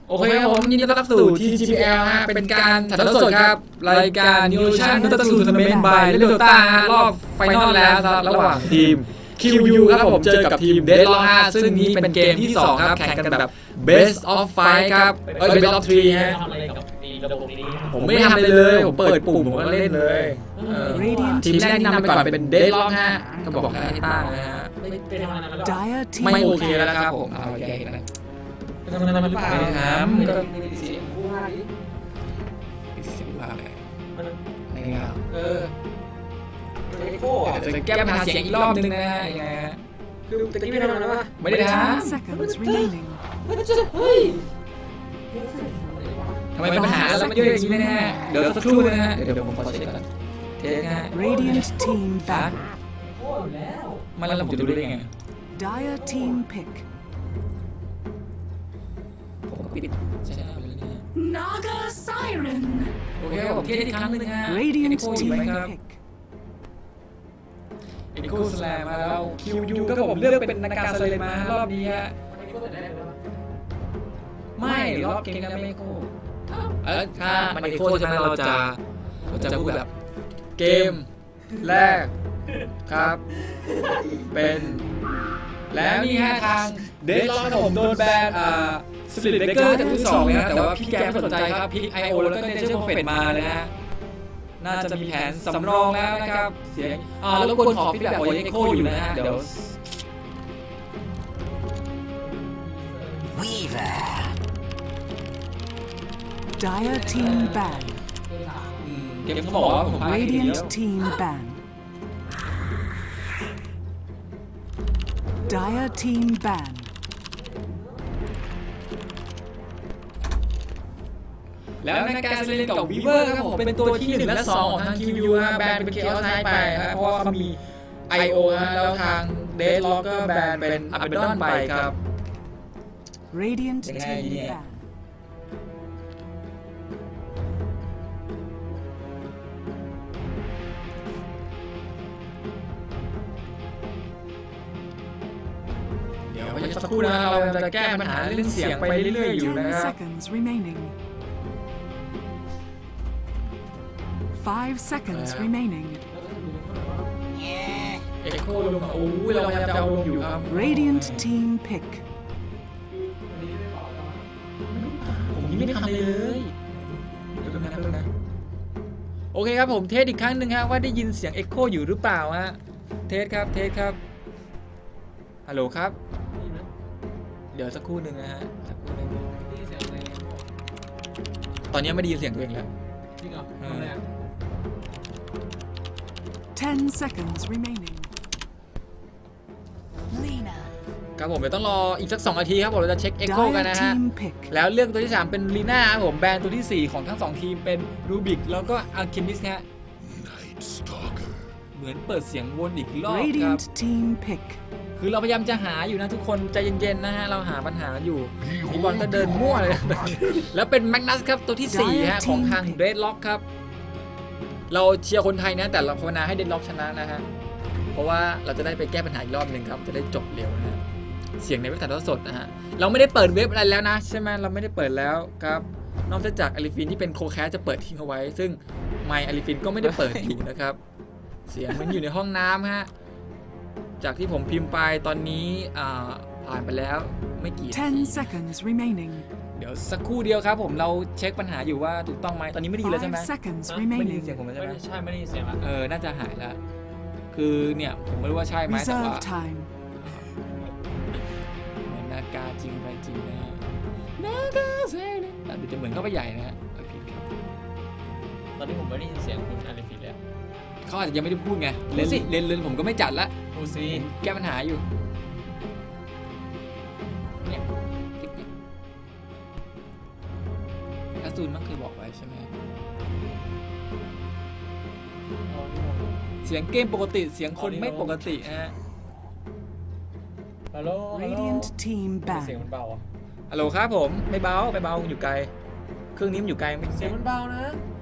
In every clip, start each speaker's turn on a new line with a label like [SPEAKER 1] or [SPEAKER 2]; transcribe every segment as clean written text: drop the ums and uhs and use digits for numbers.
[SPEAKER 1] โอเคครับผมยินดีต้อนรับสู่ TGPL ฮะเป็นการถ่ายทอดสดครับรายการ New Ocean Dota 2 Tournament by Dota รอบไฟนอลแล้วครับระหว่างทีม QU ครับผมเจอกับทีม Deadlock ซึ่งนี้เป็นเกมที่2ครับแข่งกันแบบ Best of 5ครับBest of 3ฮะผมไม่ทำอะไรเลยผมเปิดปุ่มผมก็เล่นเลยทีมแรกที่นำไปก่อนเป็น Deadlock ฮะก็บอกให้ตั้งนะฮะไม่โอเคแล้วครับผมเอาแก้กันทำอะไรมันหรือเปล่าไม่ทำก็เสียงผู้ว่าดิเสียงผู้ว่าอะไรไม่เงาจะแก้ปัญหาเสียงอีกรอบนึงนะฮะยังไงฮะคือตะกี้ไม่ทำอะไรวะไม่ได้ทำทำไมปัญหาแล้วมันเยอะอย่างนี้นะฮะเดี๋ยวสักครู่นะฮะเดี๋ยวผมขอเช็คก่อนเทสฮะ
[SPEAKER 2] Radiant Team Back
[SPEAKER 1] มันแล้วผมจะดูได้ไง
[SPEAKER 2] Dire Team Pick
[SPEAKER 3] Naga Siren
[SPEAKER 1] โอเคผมเทสอีกครั้งนึงฮะ
[SPEAKER 2] Radiant Team Pick
[SPEAKER 1] เอ็นโคสแลมมาแล้ว QU ก็ผมเลือกเป็นนาการสเลมารอบนี้ฮะไม่รอบเกมนั้นไม่โคถ้ามันเอ็นโคใช่ไหมเราจะพูดแบบเกมแรกครับเป็นแล้วนี่ฮะทางเดดล็อกผมโดนแบนสปิริตเบเกอร์จากที่2เลยนะแต่ว่าพี่แกไม่สนใจครับพี่ IO แล้วก็เนเจอร์โปรเฟตมาเลยนะฮะน่าจะมีแผนสำรองแล้วนะครับเสียงแล้วควรขอฟีดแบ็กโอเอ็กโคอยู่นะฮะเดี๋ยว
[SPEAKER 4] Weaver
[SPEAKER 2] Dire Team Ban
[SPEAKER 1] เกมเขาบอกว่าผม
[SPEAKER 2] Radiant Team Ban Dire Team Ban
[SPEAKER 1] แล้วในการเล่นกับวีเวอร์ครับผมเป็นตัวที่1และ2ของทาง QU ฮะแบนเป็น Chaos Knight ไปครับเพราะว่าเขามี IO ฮะแล้วทาง Deadlock ก็แบนเป็น Abaddon ไปครับ
[SPEAKER 2] Radiant Team Ban
[SPEAKER 1] เดี๋ยวสักครู่นะเราจะแก้ปัญหาเรื่องเสียงไปเรื่อยๆอยู่นะครับ
[SPEAKER 2] 10 seconds remaining 5 seconds remaining
[SPEAKER 1] เอ็กโคลงโอ้ยเราพยายามจะเอาลงอยู่ครับ
[SPEAKER 2] Radiant Team Pick
[SPEAKER 1] ผมยังไม่ทำอะไรเลยนะโอเคครับผมเทสอีกครั้งหนึ่งฮะว่าได้ยินเสียงเอ็กโคอยู่หรือเปล่าฮะเทสครับฮัลโหลครับเดี๋ยวสักครู่หนึ่งนะฮะตอนนี้ไม่ได้ยินเสียงตัวเองแล้วจริงเหรอ
[SPEAKER 2] 10 seconds remaining
[SPEAKER 3] Lina
[SPEAKER 1] ครับผมเดี๋ยวต้องรออีกสัก2 นาทีครับผมเราจะเช็คเอ็กโคกันนะฮะแล้วเลือกตัวที่3เป็นลีน่าครับผมแบนตัวที่4ของทั้ง2ทีมเป็นรูบิกแล้วก็อัลเคมิสฮะเหมือนเปิดเสียงวนอีกรอบครับ
[SPEAKER 2] Team Pick
[SPEAKER 1] คือเราพยายามจะหาอยู่นะทุกคนใจเย็นๆนะฮะเราหาปัญหาอยู่มีบอลก็เดินมั่วเลยแล้วเป็นแมกนัสครับตัวที่4ฮะของทางเดดล็อกครับเราเชียร์คนไทยนะแต่เราภาวนาให้เดดล็อกชนะนะฮะเพราะว่าเราจะได้ไปแก้ปัญหาอีกรอบหนึ่งครับจะได้จบเร็วนะฮะเสียงในเว็บถ่ายทอดสดนะฮะเราไม่ได้เปิดเว็บอะไรแล้วนะใช่ไหมเราไม่ได้เปิดแล้วครับนอกจากอลิฟินที่เป็นโคแคสจะเปิดทิ้งเอาไว้ซึ่งไมค์อลิฟินก็ไม่ได้เปิดอยู่นะครับเสียงมันอยู่ในห้องน้ำฮะจากที่ผมพิมพ์ไปตอนนี้ผ่านไปแล้วไม่กี่นาที
[SPEAKER 2] 10 seconds remaining
[SPEAKER 1] เดี๋ยวสักครู่เดียวครับผมเราเช็คปัญหาอยู่ว่าถูกต้องไหมตอนนี้ไม่ดีแล้วใช่ไหม
[SPEAKER 2] 5 seconds
[SPEAKER 1] ไม่ได้ยิน
[SPEAKER 2] remaining
[SPEAKER 1] เสียงผมแล้วใช่ไหม
[SPEAKER 5] ใช่ไม่ได้ยินเสียงละ
[SPEAKER 1] น่าจะหายแล้วคือเนี่ยผมไม่รู้ว่าใช่ไหมแต่ว่า
[SPEAKER 2] Reserve time
[SPEAKER 1] นากาจริงไปจริงนะนากาเซนแต่ดูจะเหมือนเข้าไปใหญ่นะฮะผิดครับ
[SPEAKER 5] ตอนนี้ผมไม่ได้ยินเสียงคุณอาริฟินแล้ว
[SPEAKER 1] เขาอาจจะยังไม่ได้พูดไงเล่นผมก็ไม่จัดละ
[SPEAKER 5] พูดสิ
[SPEAKER 1] แก้ปัญหาอยู่เนี่ยอาซูนมันเคยบอกไว้ใช่ไหมเสียงเกมปกติเสียงคนไม่ปกติฮะ
[SPEAKER 5] ฮัลโหล
[SPEAKER 2] Radiant Team
[SPEAKER 5] เสียง
[SPEAKER 2] Ban
[SPEAKER 5] มันเบาอ่ะ
[SPEAKER 1] ฮัลโหลครับผมไม่เบาอยู่ไกลเครื่องนี้มันอยู่ไกลไม่
[SPEAKER 5] เสียงมันเบานะ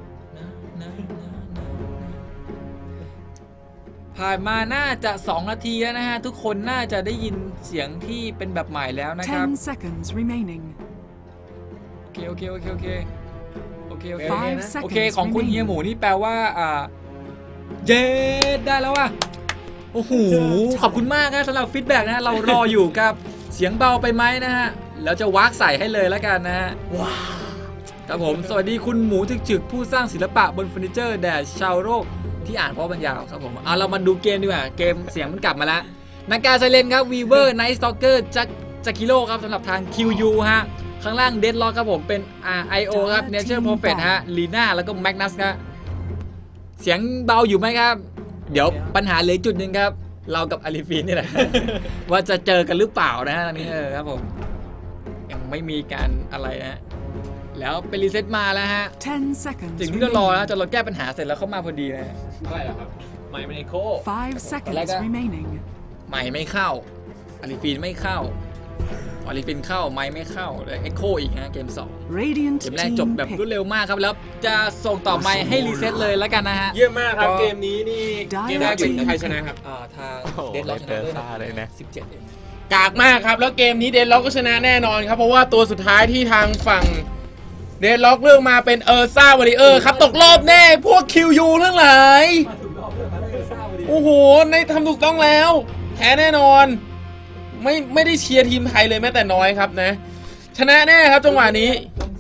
[SPEAKER 1] ผ่านมาน่าจะ2 นาทีแล้วนะฮะทุกคนน่าจะได้ยินเสียงที่เป็นแบบใหม่แล้วนะครับ
[SPEAKER 2] 10 seconds remaining
[SPEAKER 1] เคโอเคโอเคโอเคโอเคโอเค
[SPEAKER 2] 5
[SPEAKER 1] โอเค
[SPEAKER 2] seconds
[SPEAKER 1] ของคุณเฮียหมู
[SPEAKER 2] remaining.
[SPEAKER 1] นี่แปลว่าเย็ดได้แล้วว่ะโอ้โหขอบคุณมากนะสำหรับฟีดแบ็กนะเรารออยู่ครับเสียงเบาไปไหมนะฮะแล้วจะวากใส่ให้เลยแล้วกันนะฮะว้าวครับผมสวัสดีคุณหมูจึกๆผู้สร้างศิลปะบนเฟอร์นิเจอร์แด่ชาวโลกที่อ่านเพราะบรรยาวครับผมเรามาดูเกมดีกว่าเกมเสียงมันกลับมาแล้วนาการไซเลนครับวีเวอร์ไนท์สต็อกเกอร์จากิโลครับสำหรับทาง QU ฮะข้างล่างเดดล็อกครับผมเป็น IO ครับ Nature Prophet ฮะลีน่าแล้วก็แมกนัสครับเสียงเบาอยู่ไหมครับ เดี๋ยวปัญหาเหลือจุดหนึ่งครับเรากับอาลีฟีนนี่แหละ ว่าจะเจอกันหรือเปล่านะฮะตอนนี้ครับผมยังไม่มีการอะไรนะแล้วเป็นรีเซ็ตมาแล้วฮะ
[SPEAKER 2] 10 seconds
[SPEAKER 1] สิ่งที่เรารอ
[SPEAKER 2] remaining.
[SPEAKER 1] นะจนเราแก้ปัญหาเสร็จแล้วเข้ามาพอดีนะ
[SPEAKER 5] อะไรเหรอครับไม่เป็นไอโค
[SPEAKER 2] 5 seconds remaining.
[SPEAKER 1] ไมค์ไม่เข้าอาลีฟีนไม่เข้าอาลีฟีนเข้าไมค์ไม่เข้าเลยเอ็กโคอีกฮะเกม2
[SPEAKER 2] Radiant
[SPEAKER 1] เกมแรกจบ
[SPEAKER 2] team
[SPEAKER 1] แบบรวด
[SPEAKER 2] pick.
[SPEAKER 1] เร็วมากครับแล้วจะส่งต่อไมค์ให้รีเซ็ตเลยแล้วกันนะฮะ
[SPEAKER 4] เยี่ยมมากครับ
[SPEAKER 1] ก็
[SPEAKER 4] เกมนี้นี่เกมแรกเป็นใครชนะครับ
[SPEAKER 1] ทางเดดล็อกชนะด้วยนะ17เอง
[SPEAKER 4] กากมากครับแล้วเกมนี้เดนล็อกก็ชนะแน่นอนครับเพราะว่าตัวสุดท้ายที่ทางฝั่งเดนล็อกเลือกมาเป็นซ่าวอริเออร์ครับตกรอบแน่พวก QU ทั้งหลายโอ้โหในทำถูกต้องแล้วแพ้แน่นอนไม่ได้เชียร์ทีมไทยเลยแม้แต่น้อยครับนะชนะแน่ครับจังหวะนี้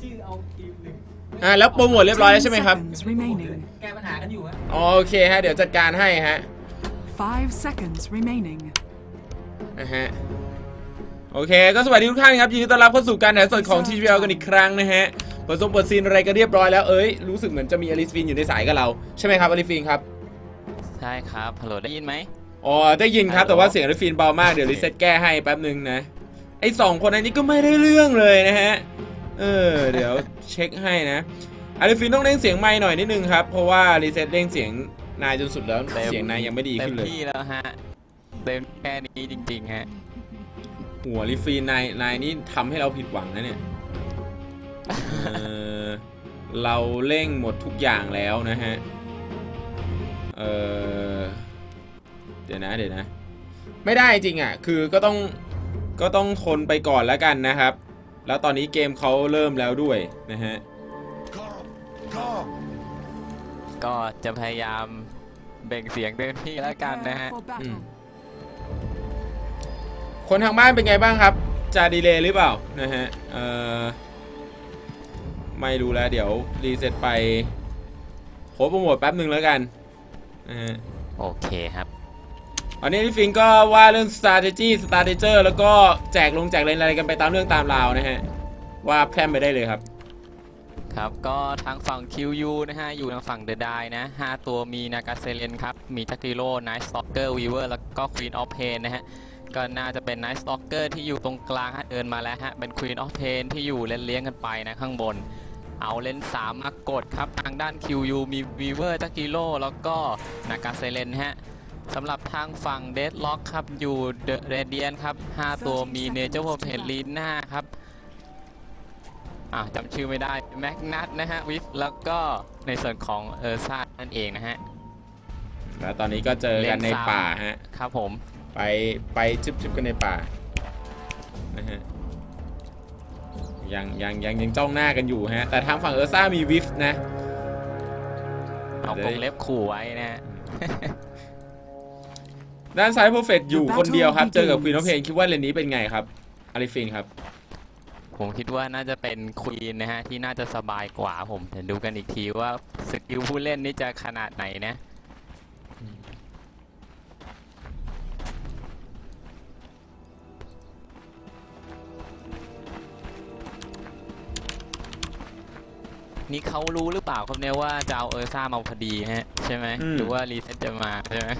[SPEAKER 4] แล้วโปรโมทเรียบร้อยแล้วใช่ไหมครับ
[SPEAKER 2] 10 seconds remaining.
[SPEAKER 1] แก้ปัญหากันอยู่ฮะ
[SPEAKER 4] โอเคฮะเดี๋ยวจัดการให้ฮะ
[SPEAKER 2] 5 seconds remaining.
[SPEAKER 4] นะฮะโอเคก็สวัสดีทุกท่านครับยินดีต้อนรับเข้าสู่การถ่ายทอดสดของ TGL กันอีกครั้งนะฮะเปิดซีนอะไรกันเรียบร้อยแล้วรู้สึกเหมือนจะมีอลิสฟินอยู่ในสายกับเราใช่ไหมครับอลิสฟินครับ
[SPEAKER 5] ใช่ครับฮัลโหลได้ยินไหม
[SPEAKER 4] อ๋อได้ยินครับแต่ว่าเสียงอลิสฟินเบามากเดี๋ยวรีเซ็ตแก้ให้แป๊บนึงนะไอ้2คนอันนี้ก็ไม่ได้เรื่องเลยนะฮะเดี๋ยวเช็คให้นะอลิสฟินต้องเร่งเสียงไมค์หน่อยนิดนึงครับเพราะว่ารีเซ็ตเร่งเสียงนายจนสุดแล้วเสียงนายยังไม่ดี
[SPEAKER 5] เต็
[SPEAKER 4] ขึ้
[SPEAKER 5] ม
[SPEAKER 4] นเลย
[SPEAKER 5] ที่แล้วฮะเต็มแค่นี้จริงๆฮะ
[SPEAKER 4] หัวรีฟีนนายนี่ทำให้เราผิดหวังนะเนี่ย เราเร่งหมดทุกอย่างแล้วนะฮะเดี๋ยวนะไม่ได้จริงอ่ะคือก็ต้องทนไปก่อนแล้วกันนะครับแล้วตอนนี้เกมเขาเริ่มแล้วด้วยนะฮะ
[SPEAKER 5] ก็จะพยายามเบ่งเสียงเต็มที่แล้วกันนะฮะ
[SPEAKER 2] Prepare for battle.
[SPEAKER 4] คนทางบ้านเป็นไงบ้างครับจะดีเลย์หรือเปล่านะฮะไม่รู้แล้วเดี๋ยวรีเซ็ตไปโพสต์โปรโมทแป๊บหนึ่งแล้วกันนะฮะ
[SPEAKER 5] โอเคครับ
[SPEAKER 4] อันนี้พี่ฟิงก็ว่าเรื่อง strategy strateger แล้วก็แจกเลนอะไรกันไปตามเรื่องตามราวนะฮะว่าแพร่มไปได้เลยครับ
[SPEAKER 5] ครับก็ทางฝั่ง QU นะฮะอยู่ทางฝั่ง The Die นะ5ตัวมีนากาเซเลนครับมีจักริโร่ Night Stalker Weaver แล้วก็ Queen of Pain นะฮะก็น่าจะเป็น Night Stalker ที่อยู่ตรงกลางฮะเดินมาแล้วฮะเป็น Queen of Pain ที่อยู่เลนเลี้ยงกันไปนะข้างบนเอาเลน3มากดครับทางด้าน QU มี Weaver จักริโร่แล้วก็นากาเซเลนฮะสำหรับทางฝั่ง Deadlock ครับอยู่ The Radiant ครับ5ตัวมี Nature Prophet Lina ครับจำชื่อไม่ได้แม็กนัทนะฮะวิฟแล้วก็ในส่วนของซ่านั่นเองนะฮะ
[SPEAKER 4] แล้วตอนนี้ก็เจอกันในป่าฮะ
[SPEAKER 5] ครับผม
[SPEAKER 4] ไปชิบกันในป่านะฮะยังจ้องหน้ากันอยู่ฮะแต่ทางฝั่งซ่ามีวิฟนะ
[SPEAKER 5] เอากรงเล็บขู่ไว้นะฮะ
[SPEAKER 4] ด้านซ้ายเพอร์เฟกต์อยู่คนเดียวครับเจอกับควีนออฟเพนคิดว่าเลนนี้เป็นไงครับอาริฟินครับ
[SPEAKER 5] ผมคิดว่าน่าจะเป็นควีนนะฮะที่น่าจะสบายกว่าผมเดี๋ยวดูกันอีกทีว่าสกิลผู้เล่นนี่จะขนาดไหนนะนี่เขารู้หรือเปล่าครับเนี่ยว่าจะเอาซ่ามาพอดีฮะใช่ไหมหรือว่ารีเซ็ตจะมาใช่ไหม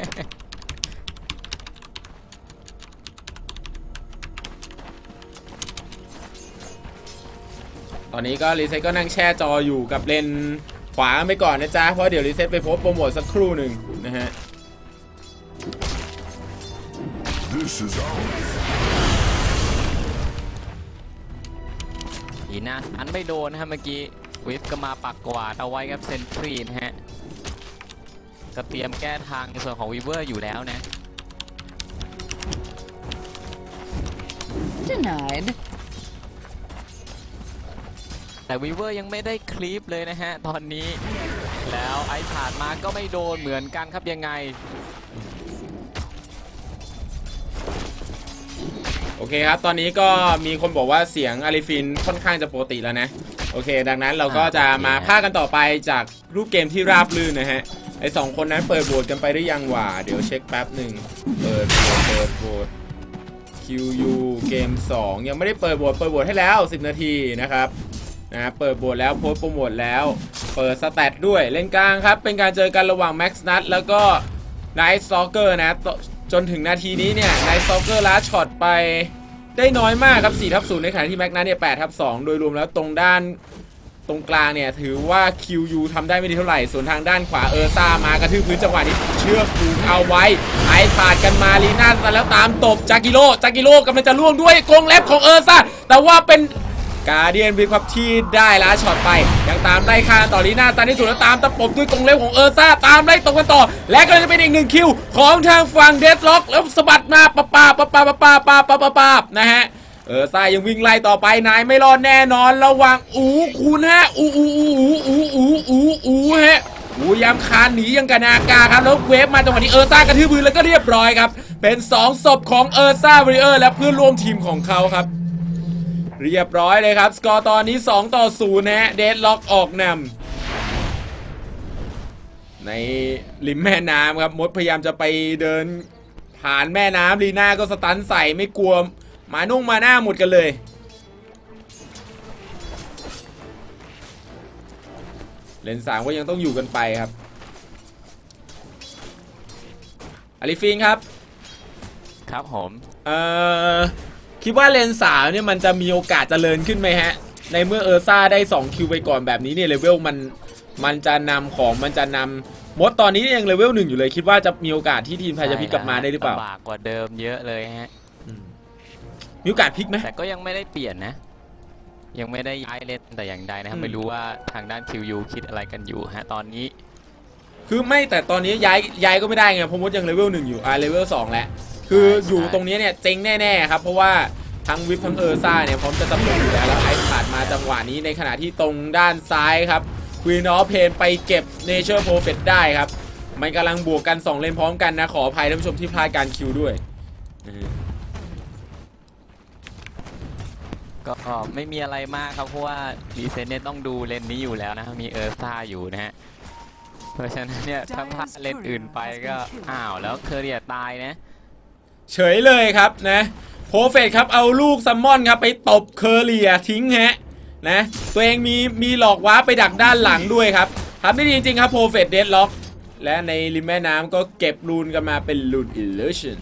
[SPEAKER 4] ตอนนี้ก็รีเซ็ตก็นั่งแช่จออยู่กับเลนขวาไปก่อนนะจ๊ะเพราะเดี๋ยวรีเซ็ตไปโพสต์โปรโมทสักครู่หนึ่งนะฮะ
[SPEAKER 5] อีน่าอันไม่โดนนะฮะเมื่อกี้วิฟก็มาปักกวาดเอาไว้กับเซนทรีนะฮะก็เตรียมแก้ทางในส่วนของวีเวอร์อยู่แล้วนะ
[SPEAKER 6] Denied.
[SPEAKER 5] แต่วีเวอร์ยังไม่ได้คลิปเลยนะฮะตอนนี้แล้วไอซ์ผ่านมาก็ไม่โดนเหมือนกันครับยังไง
[SPEAKER 4] โอเคครับตอนนี้ก็มีคนบอกว่าเสียงอาริฟินค่อนข้างจะปกติแล้วนะโอเคดังนั้นเราก็จะมาพากันต่อไปจากรูปเกมที่ราบรื่นนะฮะไอ้2คนนั้นเปิดโหวตกันไปหรือยังวะเดี๋ยวเช็คแป๊บหนึ่งเปิดโหวต QU เกม2ยังไม่ได้เปิดโหวตให้แล้ว10 นาทีนะครับเปิดโหวตแล้วโพสต์โปรโมทแล้วเปิดสแตทด้วยเล่นกลางครับเป็นการเจอกันระหว่าง Max Nut แล้วก็ Night Stalker นะจนถึงนาทีนี้เนี่ย Night Stalker ล้าช็อตไปได้น้อยมากครับ4/0ในขณะที่ Max Nut เนี่ย8/2โดยรวมแล้วตรงด้านตรงกลางเนี่ยถือว่า QU ทำได้ไม่ดีเท่าไหร่ส่วนทางด้านขวาซ่ามากระทืบพื้นจังหวะนี้เชือกผูกเอาไว้ไอ้ผ่านกันมาลีน่าแล้วตามตบจากิโร่กำลังจะล่วงด้วยกรงเล็บของซ่าแต่ว่าเป็นการเดียนบีครับที่ได้ล้าช็อตไปยังตามไล่ฆ่าต่อลีน่าตามที่สุดแล้วตามตะปบด้วยกรงเล็บของซ่าตามไล่ตกกันต่อและก็จะเป็นอีก1คิวของทางฝั่งเดดล็อกแล้วสะบัดมาปานะฮะซ่ายังวิ่งไล่ต่อไปนายไม่รอดแน่นอนระวังคูณฮะฮะยามคานหนียังกะนากาครับแล้วเวฟมาจังหวะนี้ซ่ากระทืบพื้นแล้วก็เรียบร้อยครับเป็น2ศพของซ่าวอริเออร์และเพื่อนร่วมทีมของเขาครับเรียบร้อยเลยครับสกอร์ตอนนี้2-0นะฮะเดดล็อกออกนำในริมแม่น้ำครับมดพยายามจะไปเดินผ่านแม่น้ำลีน่าก็สตันใส่ไม่กลัวมาหน้าหมดกันเลยเลน3ก็ยังต้องอยู่กันไปครับอาริฟินครับ
[SPEAKER 5] ครับผม
[SPEAKER 4] คิดว่าเลน3เนี่ยมันจะมีโอกาสเจริญขึ้นไหมฮะในเมื่อซ่าได้2คิวไปก่อนแบบนี้เนี่ยเลเวลมันจะนำของมันจะนำมดตอนนี้ยังเลเวล1อยู่เลยคิดว่าจะมีโอกาสที่ทีมไทยจะพลิกกลับมาได้หรือเปล่า
[SPEAKER 5] ลำบากกว่าเดิมเยอะเลยฮะ
[SPEAKER 4] มีโอกาสพลิกไหม
[SPEAKER 5] แต่ก็ยังไม่ได้เปลี่ยนนะยังไม่ได้ย้ายเล่นแต่อย่างใดนะครับไม่รู้ว่าทางด้าน QU คิดอะไรกันอยู่ฮะตอนนี้
[SPEAKER 4] คือไม่แต่ตอนนี้ย้ายก็ไม่ได้ไงเพราะมดยังเลเวล1อยู่เลเวล2แล้วคืออยู่ตรงนี้เนี่ยเจ๊งแน่ๆครับเพราะว่าทั้งวิปทั้งซ่าเนี่ยพร้อมจะตะปบอยู่แล้วไอซ์ผ่านมาจังหวะนี้ในขณะที่ตรงด้านซ้ายครับควีนออฟเพนไปเก็บเนเจอร์โปรเฟตได้ครับมันกำลังบวกกัน2เลนพร้อมกันนะขออภัยท่านผู้ชมที่พลาดการคิวด้วย
[SPEAKER 5] ก็ไม่มีอะไรมากครับเพราะว่ารีเซนเนี่ยต้องดูเลนนี้อยู่แล้วนะมีซ่าอยู่นะฮะเพราะฉะนั้นเนี่ยถ้าพลาดเลนอื่นไปก็แล้วเคอร์เรียตายนะ
[SPEAKER 4] เฉยเลยครับนะโปรเฟตครับเอาลูกซัมมอนครับไปตบเคอร์เรียทิ้งฮะนะตัวเองมีหลอกว้าไปดักด้านหลังด้วยครับทำได้ดีจริงๆครับโปรเฟตเดดล็อกและในริมแม่น้ำก็เก็บรูนกันมาเป็นรูนอิลลูชัน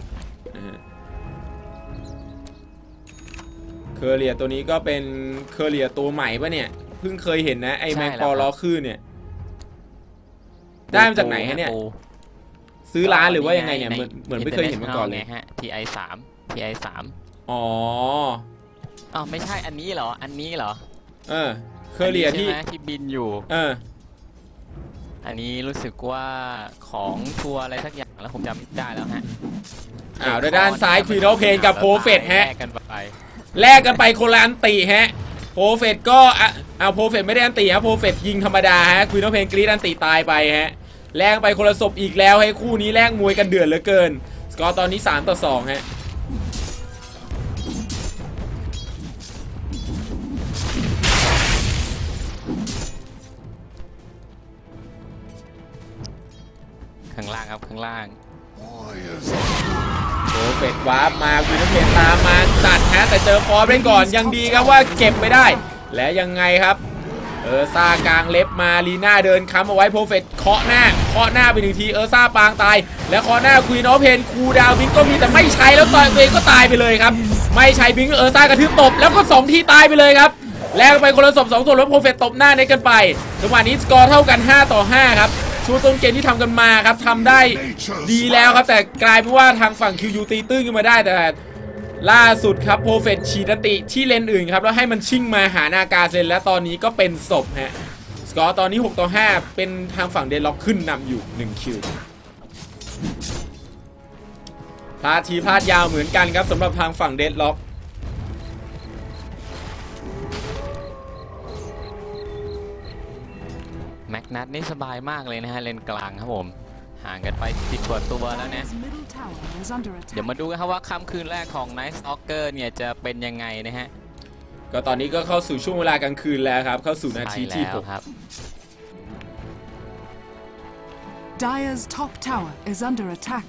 [SPEAKER 4] เคอร์เรียตัวนี้ก็เป็นเคอร์เรียตัวใหม่ปะเนี่ยเพิ่งเคยเห็นนะไอแมงปอล้อคืนเนี่ยได้มาจากไหนฮะเนี่ยซื้อร้านหรือว่ายังไงเนี่ยเหมือนไม่เคยเห็นมาก่อนเลย
[SPEAKER 5] ฮะ TI3
[SPEAKER 4] อ๋อ
[SPEAKER 5] ไม่ใช่อันนี้เหรอ
[SPEAKER 4] เคอร์เรีย
[SPEAKER 5] ที่บินอยู่อันนี้รู้สึกว่าของทัวร์อะไรสักอย่างแล้วผมจำไม่ได้แล้วฮะ
[SPEAKER 4] ด้านซ้ายควีนออฟเพนกับโปรเฟตฮะแลกกันไปคนละอันตีฮะโปรเฟตก็โปรเฟตไม่ได้อันตีฮะโปรเฟตยิงธรรมดาฮะควีนออฟเพนกรีดอันตีตายไปฮะแลกไปคนละศพอีกแล้วให้คู่นี้แลกมวยกันเดือดเหลือเกินสกอร์ตอนนี้3-2ฮะ
[SPEAKER 5] ข้างล่างครับข้างล่าง
[SPEAKER 4] โปรเฟตวาร์ปมาควีนออฟเพนตามมาจัดฮะแต่เจอฟอร์เล่นก่อนยังดีครับว่าเก็บไปได้และยังไงครับซ่ากลางเล็บมาลีน่าเดินค้ำเอาไว้โปรเฟตเคาะหน้าไป1ทีซ่าปางตายแล้วเคาะหน้าควีนออฟเพนคูดาวบิงก็มีแต่ไม่ใช้แล้วตัวเองก็ตายไปเลยครับไม่ใช้บิงซ่ากระทืบตบแล้วก็2ทีตายไปเลยครับแล้วไปคนละศพ2ศพแล้วโปรเฟตตบหน้าในกันไปจังหวะนี้สกอร์เท่ากัน5-5ครับช่วงต้นเกมที่ทำกันมาครับทำได้ดีแล้วครับแต่กลายเป็นว่าทางฝั่ง QU ตีตื้นขึ้นมาได้แต่ล่าสุดครับโปรเฟตฉีดอันติที่เลนอื่นครับแล้วให้มันชิ่งมาหานากาเซนและตอนนี้ก็เป็นศพฮะสกอร์ตอนนี้6-5เป็นทางฝั่งเดดล็อกขึ้นนำอยู่1คิวพลาดยาวเหมือนกันครับสำหรับทางฝั่งเดดล็อก
[SPEAKER 5] ม็กนัทนี่สบายมากเลยนะฮะเลนกลางครับผมห่างกันไป10 กว่าตัวแล้วนะ
[SPEAKER 2] Dire's middle tower is under
[SPEAKER 5] เดี๋ยว
[SPEAKER 2] attack.
[SPEAKER 5] มาดูกันครับว่าค่ำคืนแรกของ Night Stalker เนี่ยจะเป็นยังไงนะฮะ
[SPEAKER 4] ก็ตอนนี้ก็เข้าสู่ช่วงเวลากลางคืนแล้วครับเข้าสู่นาทีที่
[SPEAKER 5] ใช่แล้วครับ
[SPEAKER 2] Dire's top tower is under attack.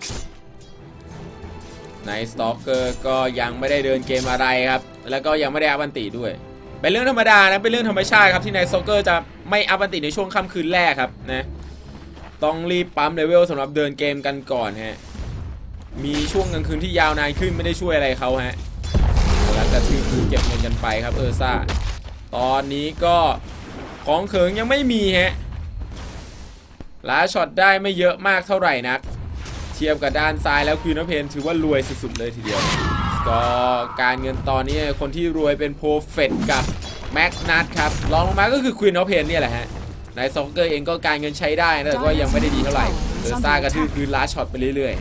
[SPEAKER 4] ในสตอกเกอร์ก็ยังไม่ได้เดินเกมอะไรครับแล้วก็ยังไม่ได้อัพอันติด้วยเป็นเรื่องธรรมดานะเป็นเรื่องธรรมชาติครับที่ในสตอกเกอร์จะไม่อัพอันติในช่วงค่ำคืนแรกครับนะต้องรีบปั๊มเลเวลสำหรับเดินเกมกันก่อนฮะมีช่วงกลางคืนที่ยาวนานขึ้นไม่ได้ช่วยอะไรเขาฮะแล้วก็คือเก็บเงินกันไปครับซ่าตอนนี้ก็ของเขิงยังไม่มีฮะล้าช็อตได้ไม่เยอะมากเท่าไหร่นักเทียบกับด้านซ้ายแล้วควีนออฟเพนถือว่ารวยสุดๆเลยทีเดียวก็การเงินตอนนี้คนที่รวยเป็นโปรเฟตกับแม็กนัทครับรองลงมาก็คือควีนออฟเพนเนี่ยแหละฮะในซ็อกเกอร์เองก็การเงินใช้ได้นะแต่ก็ยังไม่ได้ดีเท่าไหร่ซ่ากระทืบคืนล้าช็อตไปเรื่อย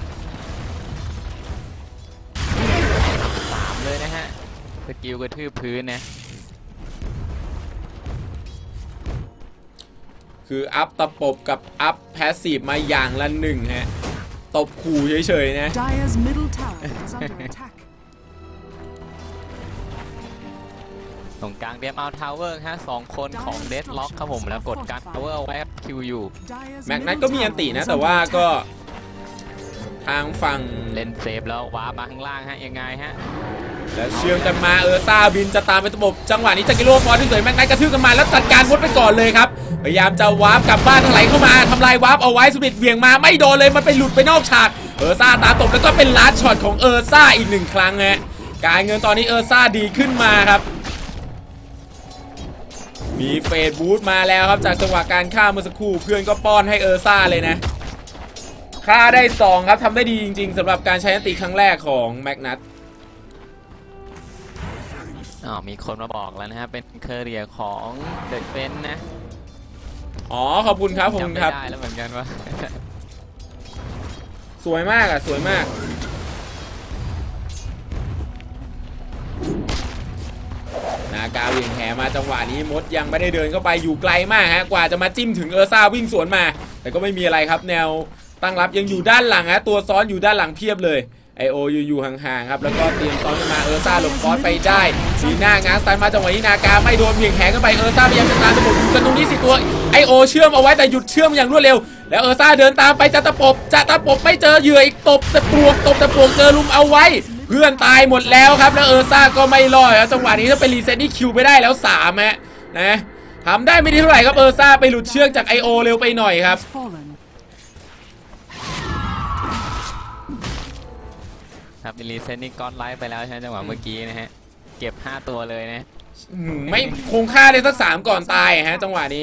[SPEAKER 5] 3เลยนะฮะสกิลกระทืบพื้นนะ
[SPEAKER 4] คืออัพตะปบกับอัพแพสซีฟมาอย่างละหนึ่งฮะตบขู่เฉยๆนะ
[SPEAKER 2] Dire's middle tower is under attack.
[SPEAKER 5] ตรงกลางเดมเอาทาวเวอร์ฮะ2 คนของเดดล็อกครับผมแล้วกดการทาวเวอร์ไว้คิวอยู่
[SPEAKER 2] Dire's
[SPEAKER 4] แม็กนัท
[SPEAKER 2] middle
[SPEAKER 4] ก็มีอันติ
[SPEAKER 2] tower
[SPEAKER 4] นะ
[SPEAKER 2] is
[SPEAKER 4] แต่
[SPEAKER 2] under
[SPEAKER 4] ว่าก็
[SPEAKER 2] attack.
[SPEAKER 4] ทางฝั่ง
[SPEAKER 5] เล่นเซฟแล้วว้ามาข้างล่างฮะยังไงฮะ
[SPEAKER 4] แล้วเชื่อมกันมาซ่าบินจะตามไปตบจังหวะนี้จากกิโลฟอร์ที่สวยแม็กนัทกระทืบกันมาแล้วจัดการมดไปก่อนเลยครับพยายามจะวาร์ปกลับบ้านไหลเข้ามาทำลายวาร์ปเอาไว้สปิดเบี่ยงมาไม่โดนเลยมันไปหลุดไปนอกฉากซ่าตามตบแล้วก็เป็นลัดช็อตของซ่าอีก1 ครั้งฮะการเงินตอนนี้ซ่าดีขึ้นมาครับมีเฟดบูทมาแล้วครับจากจังหวะการฆ่าเมื่อสักครู่เพื่อนก็ป้อนให้ซ่าเลยนะฆ่าได้2ครับทำได้ดีจริงๆสำหรับการใช้อันติครั้งแรกของแม็กนัท
[SPEAKER 5] มีคนมาบอกแล้วนะฮะเป็นเคอร์เรียของเดอะเฟนนะ
[SPEAKER 4] อ๋อขอบคุณครับขอบคุณครับ
[SPEAKER 5] จำไม่ได้แล้วเหมือนกันว่า
[SPEAKER 4] สวยมากสวยมากนากาวิ่งแหมาจังหวะนี้มดยังไม่ได้เดินเข้าไปอยู่ไกลมากฮะกว่าจะมาจิ้มถึงซ่าวิ่งสวนมาแต่ก็ไม่มีอะไรครับแนวตั้งรับยังอยู่ด้านหลังฮะตัวซ้อนอยู่ด้านหลังเพียบเลยไอโออยู่ห่างๆครับแล้วก็เตรียมซ้อนมาซ่าหลบคอสไปได้สีหน้างานสไตล์มาจังหวะนี้นากาไม่โดนเบี่ยงแขนกันไปซ่าพยายามจะตามตะปบกันตรงนี้สิตัวไอโอเชื่อมเอาไว้แต่หยุดเชื่อมอย่างรวดเร็วแล้วซ่าเดินตามไปจะตะปบไม่เจอเหยื่ออีกตบตะปวงเจอลุมเอาไว้เพื่อนตายหมดแล้วครับแล้วซ่าก็ไม่รอดครับจังหวะนี้ถ้าเป็นรีเซ็ตนี่คิวไปได้แล้ว3ฮะนะทำได้ไม่ดีเท่าไหร่ครับซ่าไปหลุดเชือกจากไอโอเร็วไปหน่อยครับ
[SPEAKER 5] ครับรีเซ็ตนี่ก้อนไลฟ์ไปแล้วใช่ไหมจังหวะเมื่อกี้นะฮะเก็บ5 ตัวเลยนะ
[SPEAKER 4] ไม่คงค่าเลยสัก3ก่อนตายฮะจังหวะนี้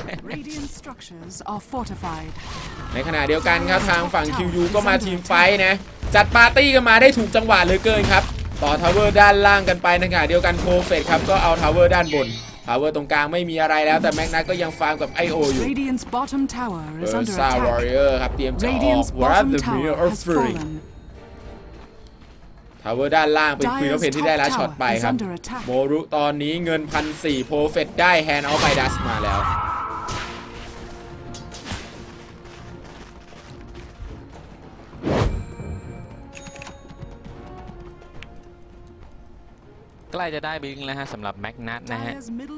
[SPEAKER 4] ในขณะเดียวกันครับทางฝั่ง QU ก็มาทีมไฟนะจัดปาร์ตี้กันมาได้ถูกจังหวะเหลือเกินครับต่อทาวเวอร์ด้านล่างกันไปในขณะเดียวกันโคเฟตครับก็เอาทาวเวอร์ด้านบนทาวเวอร์ตรงกลางไม่มีอะไรแล้วแต่แม็กนัทก็ยังฟาร์มกับไอโออยู่ซ่าวอริเออร์ครับเตรียมจะออกวอร์ดเดอะมิออฟฟรีทาวเวอร์ด้านล่างเป็นควีนออฟเพนที่ได้ลัดช็อตไปครับโมรุตอนนี้เงิน 1,400 โปรเฟตได้แฮนด์เอาท์ไบดัสมาแล้ว
[SPEAKER 5] ใกล้จะได้บิงแล้วฮะสำหรับแม็กนัทนะฮะ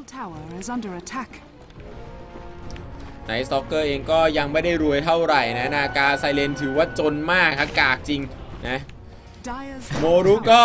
[SPEAKER 4] ในสต็อกเกอร์เองก็ยังไม่ได้รวยเท่าไหร่นะนากาไซเลนถือว่าจนมากครับกากจริงนะโมรุก็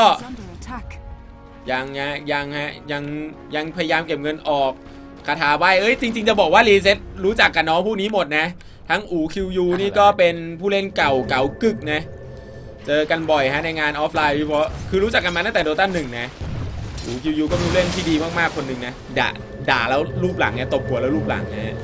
[SPEAKER 4] ยังพยายามเก็บเงินออกคาถาใบจริงๆจะบอกว่ารีเซ็ตรู้จักกับน้องผู้นี้หมดนะทั้งอูคิวยูนี่ก็เป็นผู้เล่นเก่ากึกนะเจอกันบ่อยฮะในงานออฟไลน์เพราะคือรู้จักกันมาตั้งแต่โดต้า1นะอูคิวยูก็มีเล่นที่ดีมากๆคนหนึ่งนะด่าแล้วรูปหลังเนี่ยตบหัวแล้วรูปหลังนะ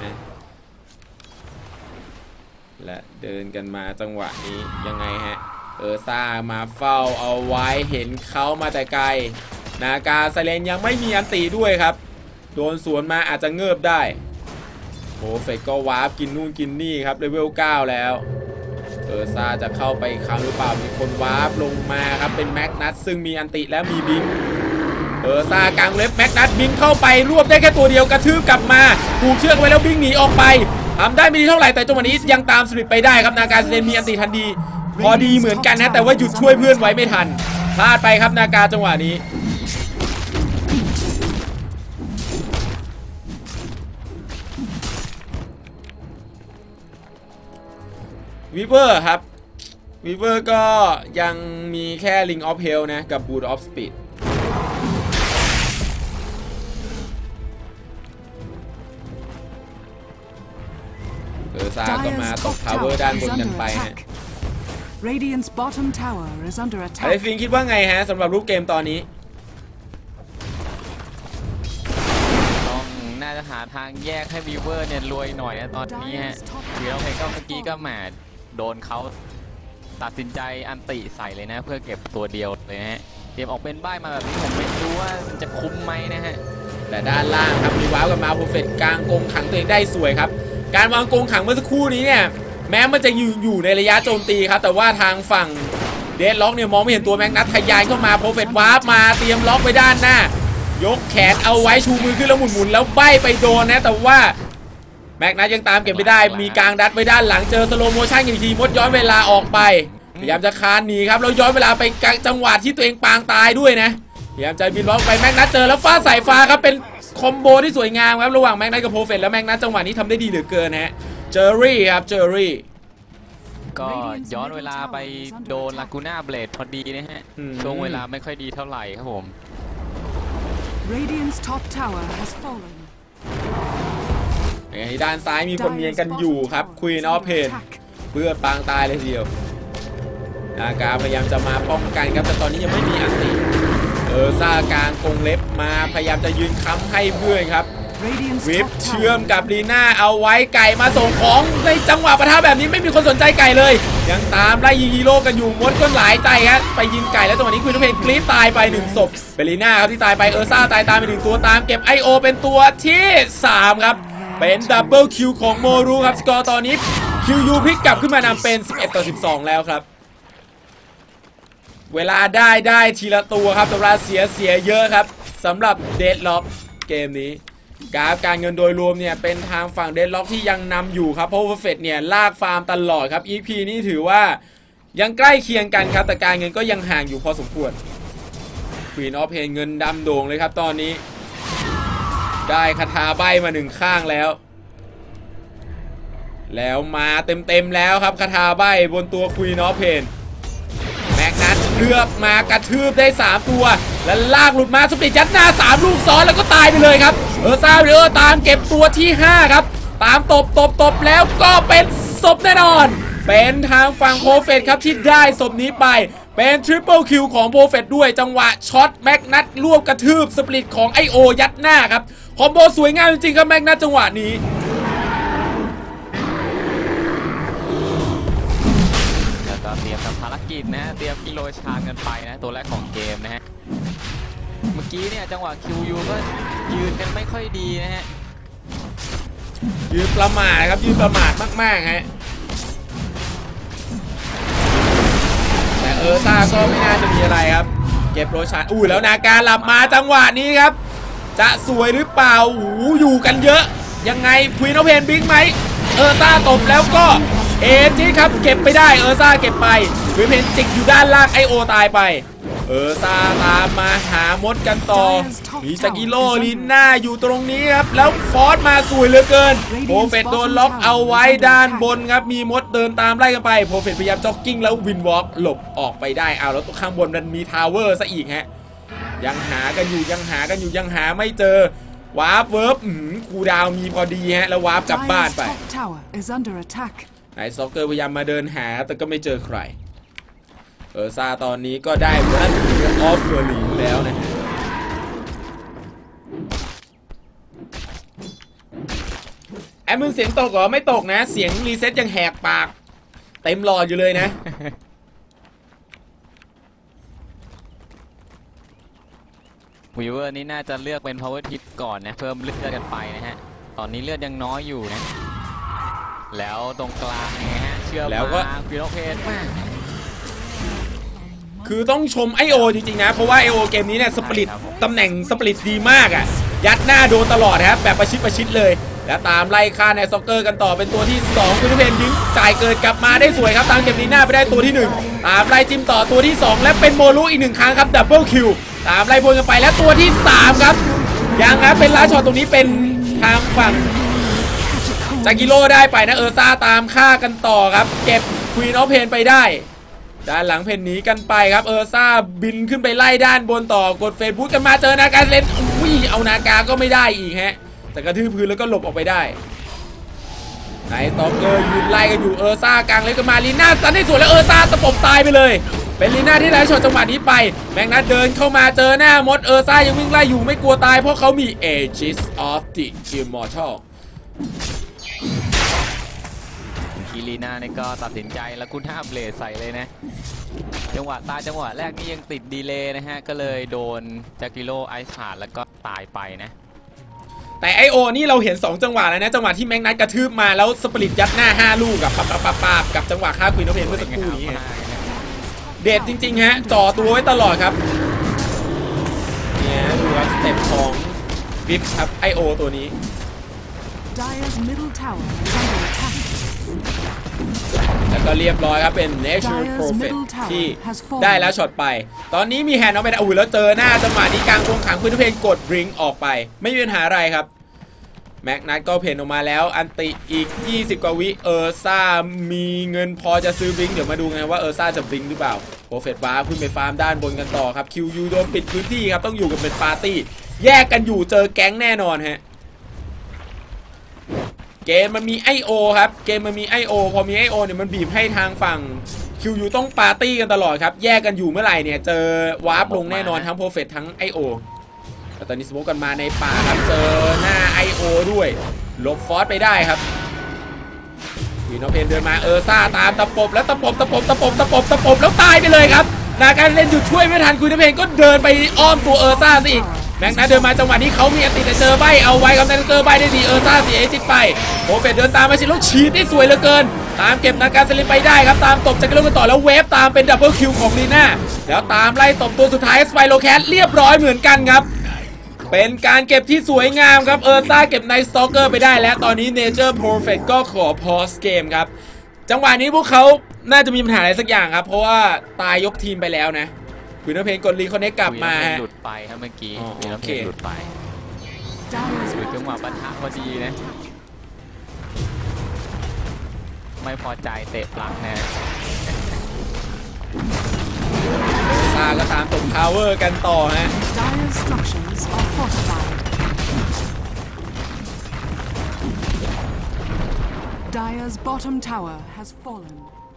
[SPEAKER 4] และเดินกันมาจังหวะนี้ยังไงฮะซ่ามาเฝ้าเอาไว้เห็นเขามาแต่ไกลนากาไซเลนยังไม่มีอันตีด้วยครับโดนสวนมาอาจจะเงิบได้โอ้เฟกก็วาร์ปกินนู่นกินนี่ครับเลเวล9แล้วซ่าจะเข้าไปครั้งหรือเปล่ามีคนวาร์ปลงมาครับเป็นแม็กนัทซึ่งมีอันติและมีบิงซ่ากลางเล็บแม็กนัทบิงเข้าไปรวบได้แค่ตัวเดียวกระทืบกลับมาผูกเชือกไว้แล้วบิงหนีออกไปทำได้ไม่ดีเท่าไหร่แต่จังหวะนี้ยังตามสลิปไปได้ครับนาการเซเลนมีอันติทันดีพอดีเหมือนกันนะแต่ว่าหยุดช่วยเพื่อนไว้ไม่ทันพลาดไปครับนาการจังหวะนี้วีเวอร์ครับวีเวอร์ก็ยังมีแค่ Ring of Hell นะกับ Boot of Speed ซ่าก็มาตกทาวเวอร์ด้านบนกันไปฮะ
[SPEAKER 2] Radiant's bottom tower is under
[SPEAKER 4] อะไร
[SPEAKER 2] attack.
[SPEAKER 4] ฟิงคิดว่าไงฮะสำหรับรูปเกมตอนนี้
[SPEAKER 5] ต้องน่าจะหาทางแยกให้วีเวอร์เนี่ยรวยหน่อยนะตอนนี้ฮะวีเราเพลงก็เมื่อกี้ก็แหมโดนเขาตัดสินใจอันติใส่เลยนะเพื่อเก็บตัวเดียวเลยฮะเตรียมออกเป็นบ้ายมาแบบนี้ผมไม่รู้ว่าจะคุ้มไหมนะฮะ
[SPEAKER 4] แต่ด้านล่างครับมีว้าวกันมาโปรเฟตกลางกรงขังตัวเองได้สวยครับการวางกรงขังเมื่อสักครู่นี้เนี่ยแม้มันจะอยู่ในระยะโจมตีครับแต่ว่าทางฝั่งเดดล็อกเนี่ยมองไม่เห็นตัวแม็กนัททะยานเข้ามาโปรเฟตวาร์ปมาเตรียมล็อกไปด้านหน้ายกแขนเอาไว้ชูมือขึ้นแล้วหมุนแล้วใบไปโดนนะแต่ว่าแม็กนัทยังตามเก็บไม่ได้มีกลางดัดไว้ด้านหลังเจอสโลโมชั่นอีกทีมดย้อนเวลาออกไปพยายามจะคานหนีครับแล้วย้อนเวลาไปจังหวะที่ตัวเองปางตายด้วยนะพยายามจะบินล็อกไปแม็กนัทเจอแล้วฟาดสายฟ้าครับเป็นคอมโบที่สวยงามครับระหว่างแม็กนัทกับโปรเฟตแล้วแม็กนัทจังหวะนี้ทำได้ดีเหลือเกินฮะเจอรี่ครับเจอรี่
[SPEAKER 5] ก็ย้อนเวลาไปโดนลากูน่าเบลดพอดีนะฮะช่วงเวลาไม่ค่อยดีเท่าไหร่ครับผม
[SPEAKER 2] Radiant's top tower has fallen.
[SPEAKER 4] ด้านซ้ายมีคนเนียนกันอยู่ครับควีนออฟเพนเพื่อปางตายเลยทีเดียวนาการพยายามจะมาป้องกันครับแต่ตอนนี้ยังไม่มีอันติซ่ากลางกรงเล็บมาพยายามจะยืนค้ำให้เพื่อนครับวิปเชื่อมกับลีน่าเอาไว้ไก่มาส่งของในจังหวะปะทะแบบนี้ไม่มีคนสนใจไก่เลยยังตามไล่ยิงฮีโร่กันอยู่มดก็หลายใจฮะไปยิงไก่แล้วจังหวะนี้ควีนออฟเพนกรี๊ดตายไป1ศพเป็นลีน่าครับที่ตายไปซ่าตายตามไป1ตัวตามเก็บ IO เป็นตัวที่3ครับเป็นดับเบิลคิวของโมรูครับสกอร์ตอนนี้คิวยูพลิกกลับขึ้นมานำเป็น11-12แล้วครับเวลาได้ทีละตัวครับแต่เวลาเสียเยอะครับสำหรับเดดล็อกเกมนี้กราฟการเงินโดยรวมเนี่ยเป็นทางฝั่งเดดล็อกที่ยังนำอยู่ครับเพราะว่าเฟดเนี่ยลากฟาร์มตลอดครับ EP นี้ถือว่ายังใกล้เคียงกันครับแต่การเงินก็ยังห่างอยู่พอสมควรควีนออฟเพนเงินดำโด่งเลยครับตอนนี้ได้คาถาใบมา1ข้างแล้วมาเต็มแล้วครับคาถาใบบนตัวควีนออฟเพนแม็กนัทเลือกมากระทืบได้3ตัวแล้วลากหลุดมาสปิดยัดหน้า3ลูกซ้อนแล้วก็ตายไปเลยครับซ่าตามเก็บตัวที่5ครับตามตบแล้วก็เป็นศพแน่นอนเป็นทางฝั่งโปรเฟตครับที่ได้ศพนี้ไปเป็นทริปเปิลคิวของโปรเฟตด้วยจังหวะช็อตแม็กนัทรวบกระทืบสปลิตของIOยัดหน้าครับคอมโบสวยงามจริงๆครับแม็กนัทจังหวะนี้
[SPEAKER 5] แล้วก็เตรียมทำภารกิจนะเตรียมกิโลชานกันไปนะตัวแรกของเกมนะฮะเมื่อกี้เนี่ยจังหวะคิวยูก็ยืนกันไม่ค่อยดีนะฮะ
[SPEAKER 4] ยืนประมาทครับยืนประมาทมากๆฮะแต่ซ่าก็ไม่น่าจะมีอะไรครับเก็บโรชานแล้วนาการหลับมาจังหวะนี้ครับจะสวยหรือเปล่าอยู่กันเยอะยังไงควีนออฟเพนบิ๊กไหมซ่าตบแล้วก็ที่ครับเก็บไปได้ซ่าเก็บไปควีนออฟเพนจิกอยู่ด้านล่างIOตายไปซ่าตามมาหามดกันต่อมีสกิโลลินน่าอยู่ตรงนี้ครับแล้วฟอสมาสวยเหลือเกินโปรเฟตโดนล็อกเอาไว้ด้านบนครับมีมดเดินตามไล่กันไปโปรเฟตพยายามจ็อกกิ้งแล้ววินวอล์กหลบออกไปได้แล้วตัวข้างบนมันมีทาวเวอร์ซะอีกฮะยังหากันอยู่ยังหาไม่เจอวาร์ปเวิร์บคูดาวมีพอดีฮะแล้ววาร์ปกลับบ้านไปนายซ็อกเกอร์พยายามมาเดินหาแต่ก็ไม่เจอใครซ่าตอนนี้ก็ได้รันออฟเฟอร์ลีแล้วนะฮะมึงเสียงตกเหรอไม่ตกนะเสียงรีเซ็ตยังแหกปากเต็มหลอดอยู่เลยนะ
[SPEAKER 5] วีเวอร์นี่น่าจะเลือกเป็น power tip ก่อนนะเพิ่มเลือดกันไปนะฮะตอนนี้เลือดยังน้อยอยู่นะแล้วตรงกลางนะฮะเชื่อมแล้วก็
[SPEAKER 4] ควีนออฟเพนคือต้องชมIOจริงๆนะเพราะว่าIOเกมนี้เนี่ยสปริตตำแหน่งสปริตดีมากอ่ะยัดหน้าโดนตลอดครับแบบประชิดเลยแล้วตามไล่ฆ่าในซ็อกเกอร์กันต่อเป็นตัวที่2คุณเพนยิงจ่ายเกิดกลับมาได้สวยครับตามเก็บลีน่าไปได้ตัวที่1ตามไล่จิ้มต่อตัวที่2และเป็นโมรุอีก1ครั้งครับดับเบิลคิวตามไล่บนกันไปแล้วตัวที่3ครับยังครับเป็นลาช็อตตรงนี้เป็นทางฝั่งจากิโร่ได้ไปนะซ่าตามฆ่ากันต่อครับเก็บควีนออฟเพนไปได้ด้านหลังเพนหนีกันไปครับซ่าบินขึ้นไปไล่ด้านบนต่อกดเฟซบุ๊กกันมาเจอนาการเล่นอุ้ยเอานากาก็ไม่ได้อีกฮะแต่กระทืบพื้นแล้วก็หลบออกไปได้ไนท์สตอกเกอร์ยืนไล่กันอยู่ซ่ากลางเลยกันมาลีน่าซันได้สวยแล้วซ่าตะปบตายไปเลยเป็นลีน่าที่ได้ช็อตจังหวะนี้ไปแมกนัสเดินเข้ามาเจอหน้ามดซ่ายังวิ่งไล่อยู่ไม่กลัวตายเพราะเขามี Aegis of the Immortal
[SPEAKER 5] คีรีนาเนี่ยก็ตัดสินใจแล้วคุณห้ามเบลดใส่เลยนะจังหวะแรกนี่ยังติดดีเลย์นะฮะก็เลยโดนจากิโร่ไอซ์ผ่านแล้วก็ตายไปนะ
[SPEAKER 4] แต่IOนี่เราเห็น2จังหวะแล้วนะจังหวะที่แมกนัสกระทืบมาแล้วสปริตยัดหน้า5ลูกกับปับกับจังหวะฆ่าควีนออฟเพนเมื่อสักครู่นี้เด็ดจริงๆฮะจ่อตัวไว้ตลอดครับเนี่ยดูครับสเต็ปของวิปครับIOตัวนี้
[SPEAKER 2] Dire's middle tower is under attack.
[SPEAKER 4] แล้วก็เรียบร้อยครับเป็น Natural Prophet ที่ได้แล้วช็อตไปตอนนี้มีแฮนด์เอาไปอุ้ยแล้วเจอหน้าจังหวะนี้กลางวงขังคุณเพนกดบริงออกไปไม่มีปัญหาอะไรครับแม็กนัทก็เพนออกมาแล้วอันติอีก20กว่าวิซ่ามีเงินพอจะซื้อบริงเดี๋ยวมาดูไงว่าซ่าจะบริงหรือเปล่าโปรเฟตว้าขึ้นไปฟาร์มด้านบนกันต่อครับ QU โดนปิดพื้นที่ครับต้องอยู่กันเป็นปาร์ตี้แยกกันอยู่เจอแก๊งแน่นอนฮะเกมมันมีIOครับเกมมันมีIOพอมีIOเนี่ยมันบีบให้ทางฝั่ง QU ต้องปาร์ตี้กันตลอดครับแยกกันอยู่เมื่อไหร่เนี่ยเจอวาร์ปลงแน่นอนทั้งโปรเฟตทั้งIOแต่ตอนนี้สโมกกันมาในป่าครับเจอหน้าIOด้วยหลบฟอสไปได้ครับวีนอเพนเดินมาซ่าตามตะปบแล้วตะปบแล้วตายไปเลยครับนาการเล่นหยุดช่วยไม่ทันวีนอเพนก็เดินไปอ้อมตัวซ่าสิแม็กนัสเดินมาจังหวะนี้เขามีอติแต่เจอใบเอาไว้ครับนาเกอร์ใบได้ดีซ่าเสียจิตไปโปรเฟตเดินตามมาชิลแล้วฉีดได้สวยเหลือเกินตามเก็บนาการเซลินไปได้ครับตามตบจากกิโลกันต่อแล้วเวฟตามเป็นดับเบิลคิวของลีน่าแล้วตามไล่ตบตัวสุดท้ายสไปโลแคทเรียบร้อยเหมือนกันครับเป็นการเก็บที่สวยงามครับซ่าเก็บไนท์สตอกเกอร์ไปได้แล้วตอนนี้เนเจอร์เพอร์เฟกต์ก็ขอพอสเกมครับจังหวะนี้พวกเขาน่าจะมีปัญหาอะไรสักอย่างครับเพราะว่าตายยกทีมไปแล้วนะวีนอเพนกดรีคอนเนคกลับมาฮะ
[SPEAKER 5] หลุดไปครับเมื่อกี้วีนอเพนหลุดไปสวยจังหวะปะทะพอดีนะไม่พอใจเตะปลั๊กนะ
[SPEAKER 4] ซ่าก็ตามตบทาวเวอร์กันต่อฮะ
[SPEAKER 2] Dire's structures are fortified. Dire's bottom tower has fallen.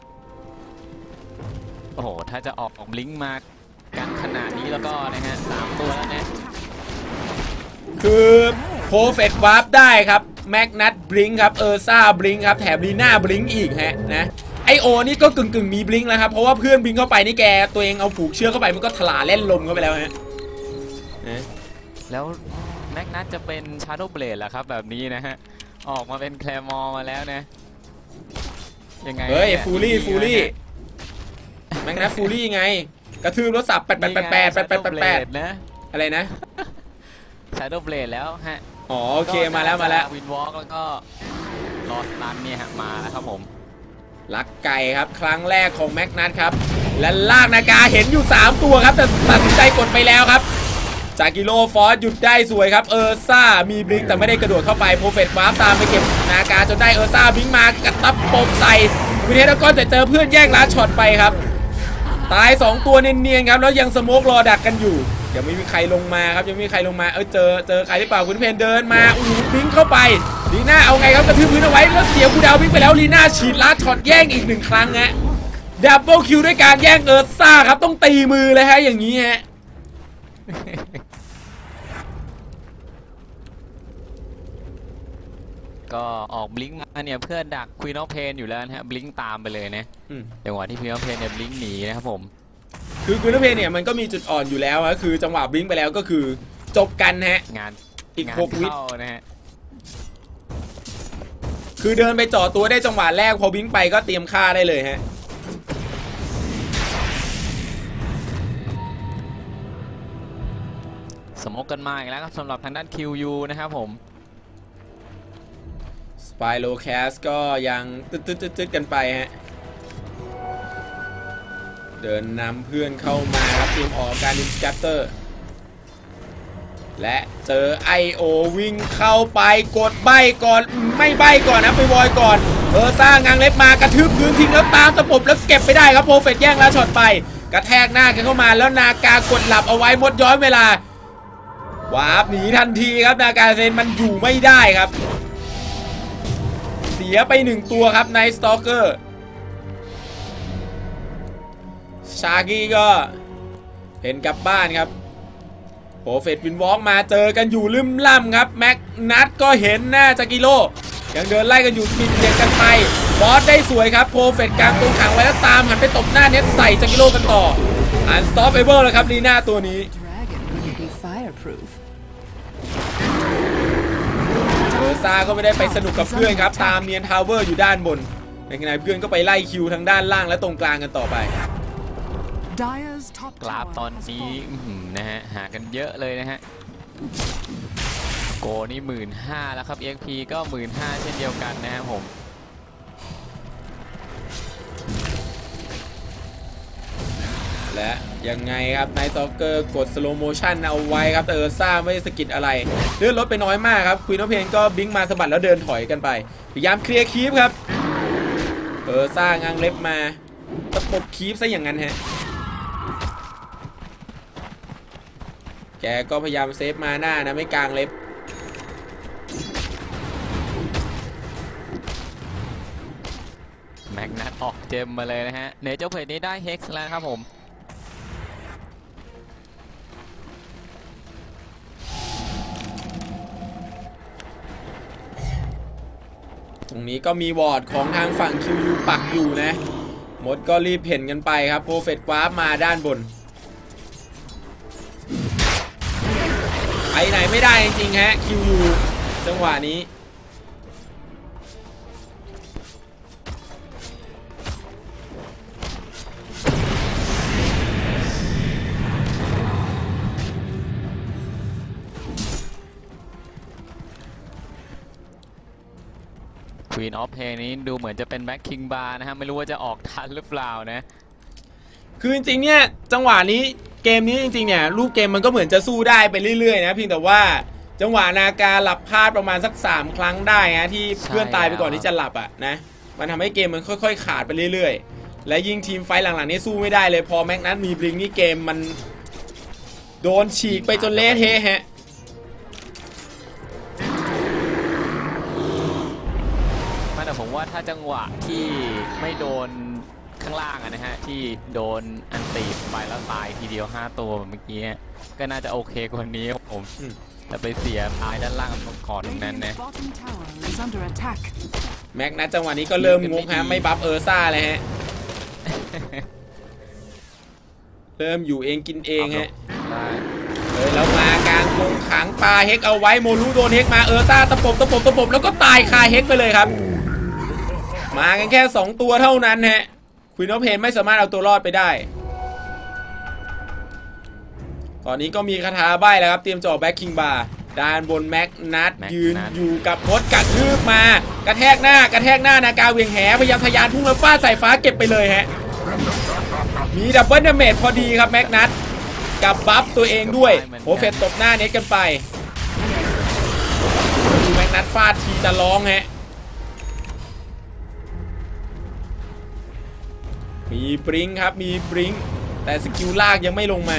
[SPEAKER 5] โอ้โหถ้าจะออกบลิงก์มากันขนาดนี้แล้วก็นะฮะ3ตัวแล้วนะ
[SPEAKER 4] คือโปรเฟตวาร์ปได้ครับแม็กนัทบลิงครับซ่าบลิงครับแถมลีน่าบลิงอีกฮะนะIOนี่ก็กึ่งมีบลิงแล้วครับเพราะว่าเพื่อนบลิงเข้าไปนี่แกตัวเองเอาผูกเชือกเข้าไปมันก็ถลาเล่นลมเข้าไปแล้วฮะ
[SPEAKER 5] แล้วแม็กนัทจะเป็นชาร์โดเบลดเหรอครับแบบนี้นะฮะออกมาเป็นแคลมอร์มาแล้วนะยังไง
[SPEAKER 4] เฮ้ยฟูลี่แม็กนัทฟูลี่ไงกระทืบรถสับ8นะอะไรนะ
[SPEAKER 5] ชาร์โดเบลดแล้วฮะ
[SPEAKER 4] อ๋อโอเคมาแล้ว
[SPEAKER 5] วินวอล์กแล้วก็ลอสตันเนี่ยฮะมาแล้วครับผม
[SPEAKER 4] ลักไก่ครับครั้งแรกของแม็กนัทครับและลากนากาเห็นอยู่3ตัวครับแต่ตัดสินใจกดไปแล้วครับจากกิโลฟอสหยุดได้สวยครับซ่ามีบลิงแต่ไม่ได้กระโดดเข้าไปโปรเฟตวาร์ปตามไปเก็บนากาจนได้ซ่าบลิงมากระตับปมใส่วินเทสก็แต่เจอเพื่อนแย่งล้าช็อตไปครับตาย2ตัวเนียนๆครับแล้วยังสโมกรอดักกันอยู่ยังไม่มีใครลงมาครับยังไม่มีใครลงมาเจอใครหรือเปล่าคุณเพนเดินมาบลิงเข้าไปลีน่าเอาไงครับกระทืบพื้นเอาไว้แล้วเสียกูดาวบลิงไปแล้วลีน่าฉีดล้าช็อตแย่งอีก1ครั้งฮะดับเบิลคิวด้วยการแย่งซ่าครับต้องตีมือเลยฮะอย่างนี้ฮะ
[SPEAKER 5] ก็ออกบลิงก์มาเนี่ยเพื่อดักควีนออฟเพนอยู่แล้วนะฮะบลิงก์ตามไปเลยนะจังหวะที่ควีนออฟเพนเนี่ยบลิงก์หนีนะครับผม
[SPEAKER 4] คือควีนออฟเพนเนี่ยมันก็มีจุดอ่อนอยู่แล้วนะคือจังหวะบลิงก์ไปแล้วก็คือจบกันฮะ
[SPEAKER 5] งาน
[SPEAKER 4] อีก6 วิ
[SPEAKER 5] นะฮะ
[SPEAKER 4] คือเดินไปจ่อตัวได้จังหวะแรกพอบลิงก์ไปก็เตรียมฆ่าได้เลยฮะ
[SPEAKER 5] สโมกกันมาอีกแล้วครับสำหรับทางด้าน QU นะครับผม
[SPEAKER 4] สไปโลแคสก็ยังตึ๊ดกันไปฮะเดินนำเพื่อนเข้ามาครับทีมออกการดิสกัตเตอร์และเจอ IO วิ่งเข้าไปกดใบก่อนไม่ใบก่อนนะไปวอยก่อนสร้างงางเล็บมากระทืบพื้นทิ้งแล้วตามตะปบแล้วเก็บไปได้ครับโปรเฟตแย่งแล้วช็อตไปกระแทกหน้ากันเข้ามาแล้วนากากดหลับเอาไว้หมดย้อนเวลาวาร์ปหนีทันทีครับนากาเซนมันอยู่ไม่ได้ครับเสียไป1ตัวครับในสตอเกอร์ชากี้ก็เห็นกลับบ้านครับโปรเฟตวินวอล์กมาเจอกันอยู่ลืมล่ำครับแม็กนัทก็เห็นหน้าจากิโลยังเดินไล่กันอยู่ปิดเบียดกันไปบอสได้สวยครับโปรเฟตกลางตรงขังไว้แล้วตามหันไปตบหน้าเน็ตใส่จากิโลกันต่ออันสต็อปเอเวอร์แล้วครับลีน่าตัวนี้ซาก็ไม่ได้ไปสนุกกับเพื่อนครับตามเนียนทาวเวอร์อยู่ด้านบนในขณะเพื่อนก็ไปไล่คิวทางด้านล่างและตรงกลางกันต่อไป
[SPEAKER 5] กราฟตอนนี้นะฮะหากันเยอะเลยนะฮะโกนี่ 15,000 แล้วครับ EXP ก็ 15,000 เช่นเดียวกันนะครับผม
[SPEAKER 4] และยังไงครับไนท์สต็อกเกอร์กดสโลโมชั่นเอาไว้ครับแต่ซ่าไม่ได้สกิดอะไรเลื่อนรถไปน้อยมากครับควีนออฟเพนก็บิงมาสะบัดแล้วเดินถอยกันไปพยายามเคลียร์คีฟครับซ่างางเล็บมาตะปบคีฟซะอย่างนั้นฮะแกก็พยายามเซฟมาหน้านะไม่กลางเล็บ
[SPEAKER 5] แม็กนัทออกเจมมาเลยนะฮะเนเจอร์เพจนี้ได้เฮกซ์แล้วครับผม
[SPEAKER 4] ตรงนี้ก็มีวอร์ดของทางฝั่ง QU ปักอยู่นะมดก็รีบเห็นกันไปครับโปรเฟตวาร์ปมาด้านบนไปไหนไม่ได้จริงๆฮะ QU จังหวะนี้
[SPEAKER 5] Queen of Pain นี้ดูเหมือนจะเป็นแบ็คคิงบาร์นะฮะไม่รู้ว่าจะออกทันหรือเปล่านะ
[SPEAKER 4] คือจริงๆเนี่ยจังหวะนี้เกมนี้จริงๆเนี่ยรูปเกมมันก็เหมือนจะสู้ได้ไปเรื่อยๆนะเพียงแต่ว่าจังหวะนาการหลับพลาดประมาณสัก3ครั้งได้นะที่เพื่อนตายไปก่อนที่จะหลับอ่ะนะมันทำให้เกมมันค่อยๆขาดไปเรื่อยๆและยิ่งทีมไฟหลังๆนี้สู้ไม่ได้เลยพอแม็กนัทมีบลิงนี่เกมมันโดนฉีกไปจนเละเทะฮะ
[SPEAKER 5] แต่ผมว่าถ้าจังหวะที่ไม่โดนข้างล่างนะฮะที่โดนอันตีไปแล้วตายทีเดียว5ตัวเมื่อกี้ก็น่าจะโอเคกว่านี้ผมแต่ไปเสียตายด้านล่างต้องขอตรงนั้นนะ
[SPEAKER 4] แม็กนัทจังหวะนี้ก็เริ่มงงฮะไม่บัฟซ่าเลยฮะเริ่มอยู่เองกินเองฮะแล้วมากลางวงขังปาเฮกเอาไว้โมรูโดนเฮกมาซ่าตะปบแล้วก็ตายคาเฮกไปเลยครับมากันแค่2ตัวเท่านั้นฮะควีนออฟเพนไม่สามารถเอาตัวรอดไปได้ตอนนี้ก็มีคาถาใบ้แล้วครับเตรียมจ่อแบ็คคิงบาร์ด้านบนแม็กนัทยืนอยู่กับพดกัดทืบมากระแทกหน้านากาเวียงแหพยายามทะยานพุ่งแล้วฟาดใส่ฟ้าเก็บไปเลยฮะมีดับเบิลดาเมจพอดีครับแม็กนัทกับบัฟตัวเองด้วยโหเฟตตบหน้าเน็ตกันไปแม็กนัทฟาดทีจะร้องฮะมีบริงครับมีบริงแต่สกิลลากยังไม่ลงมา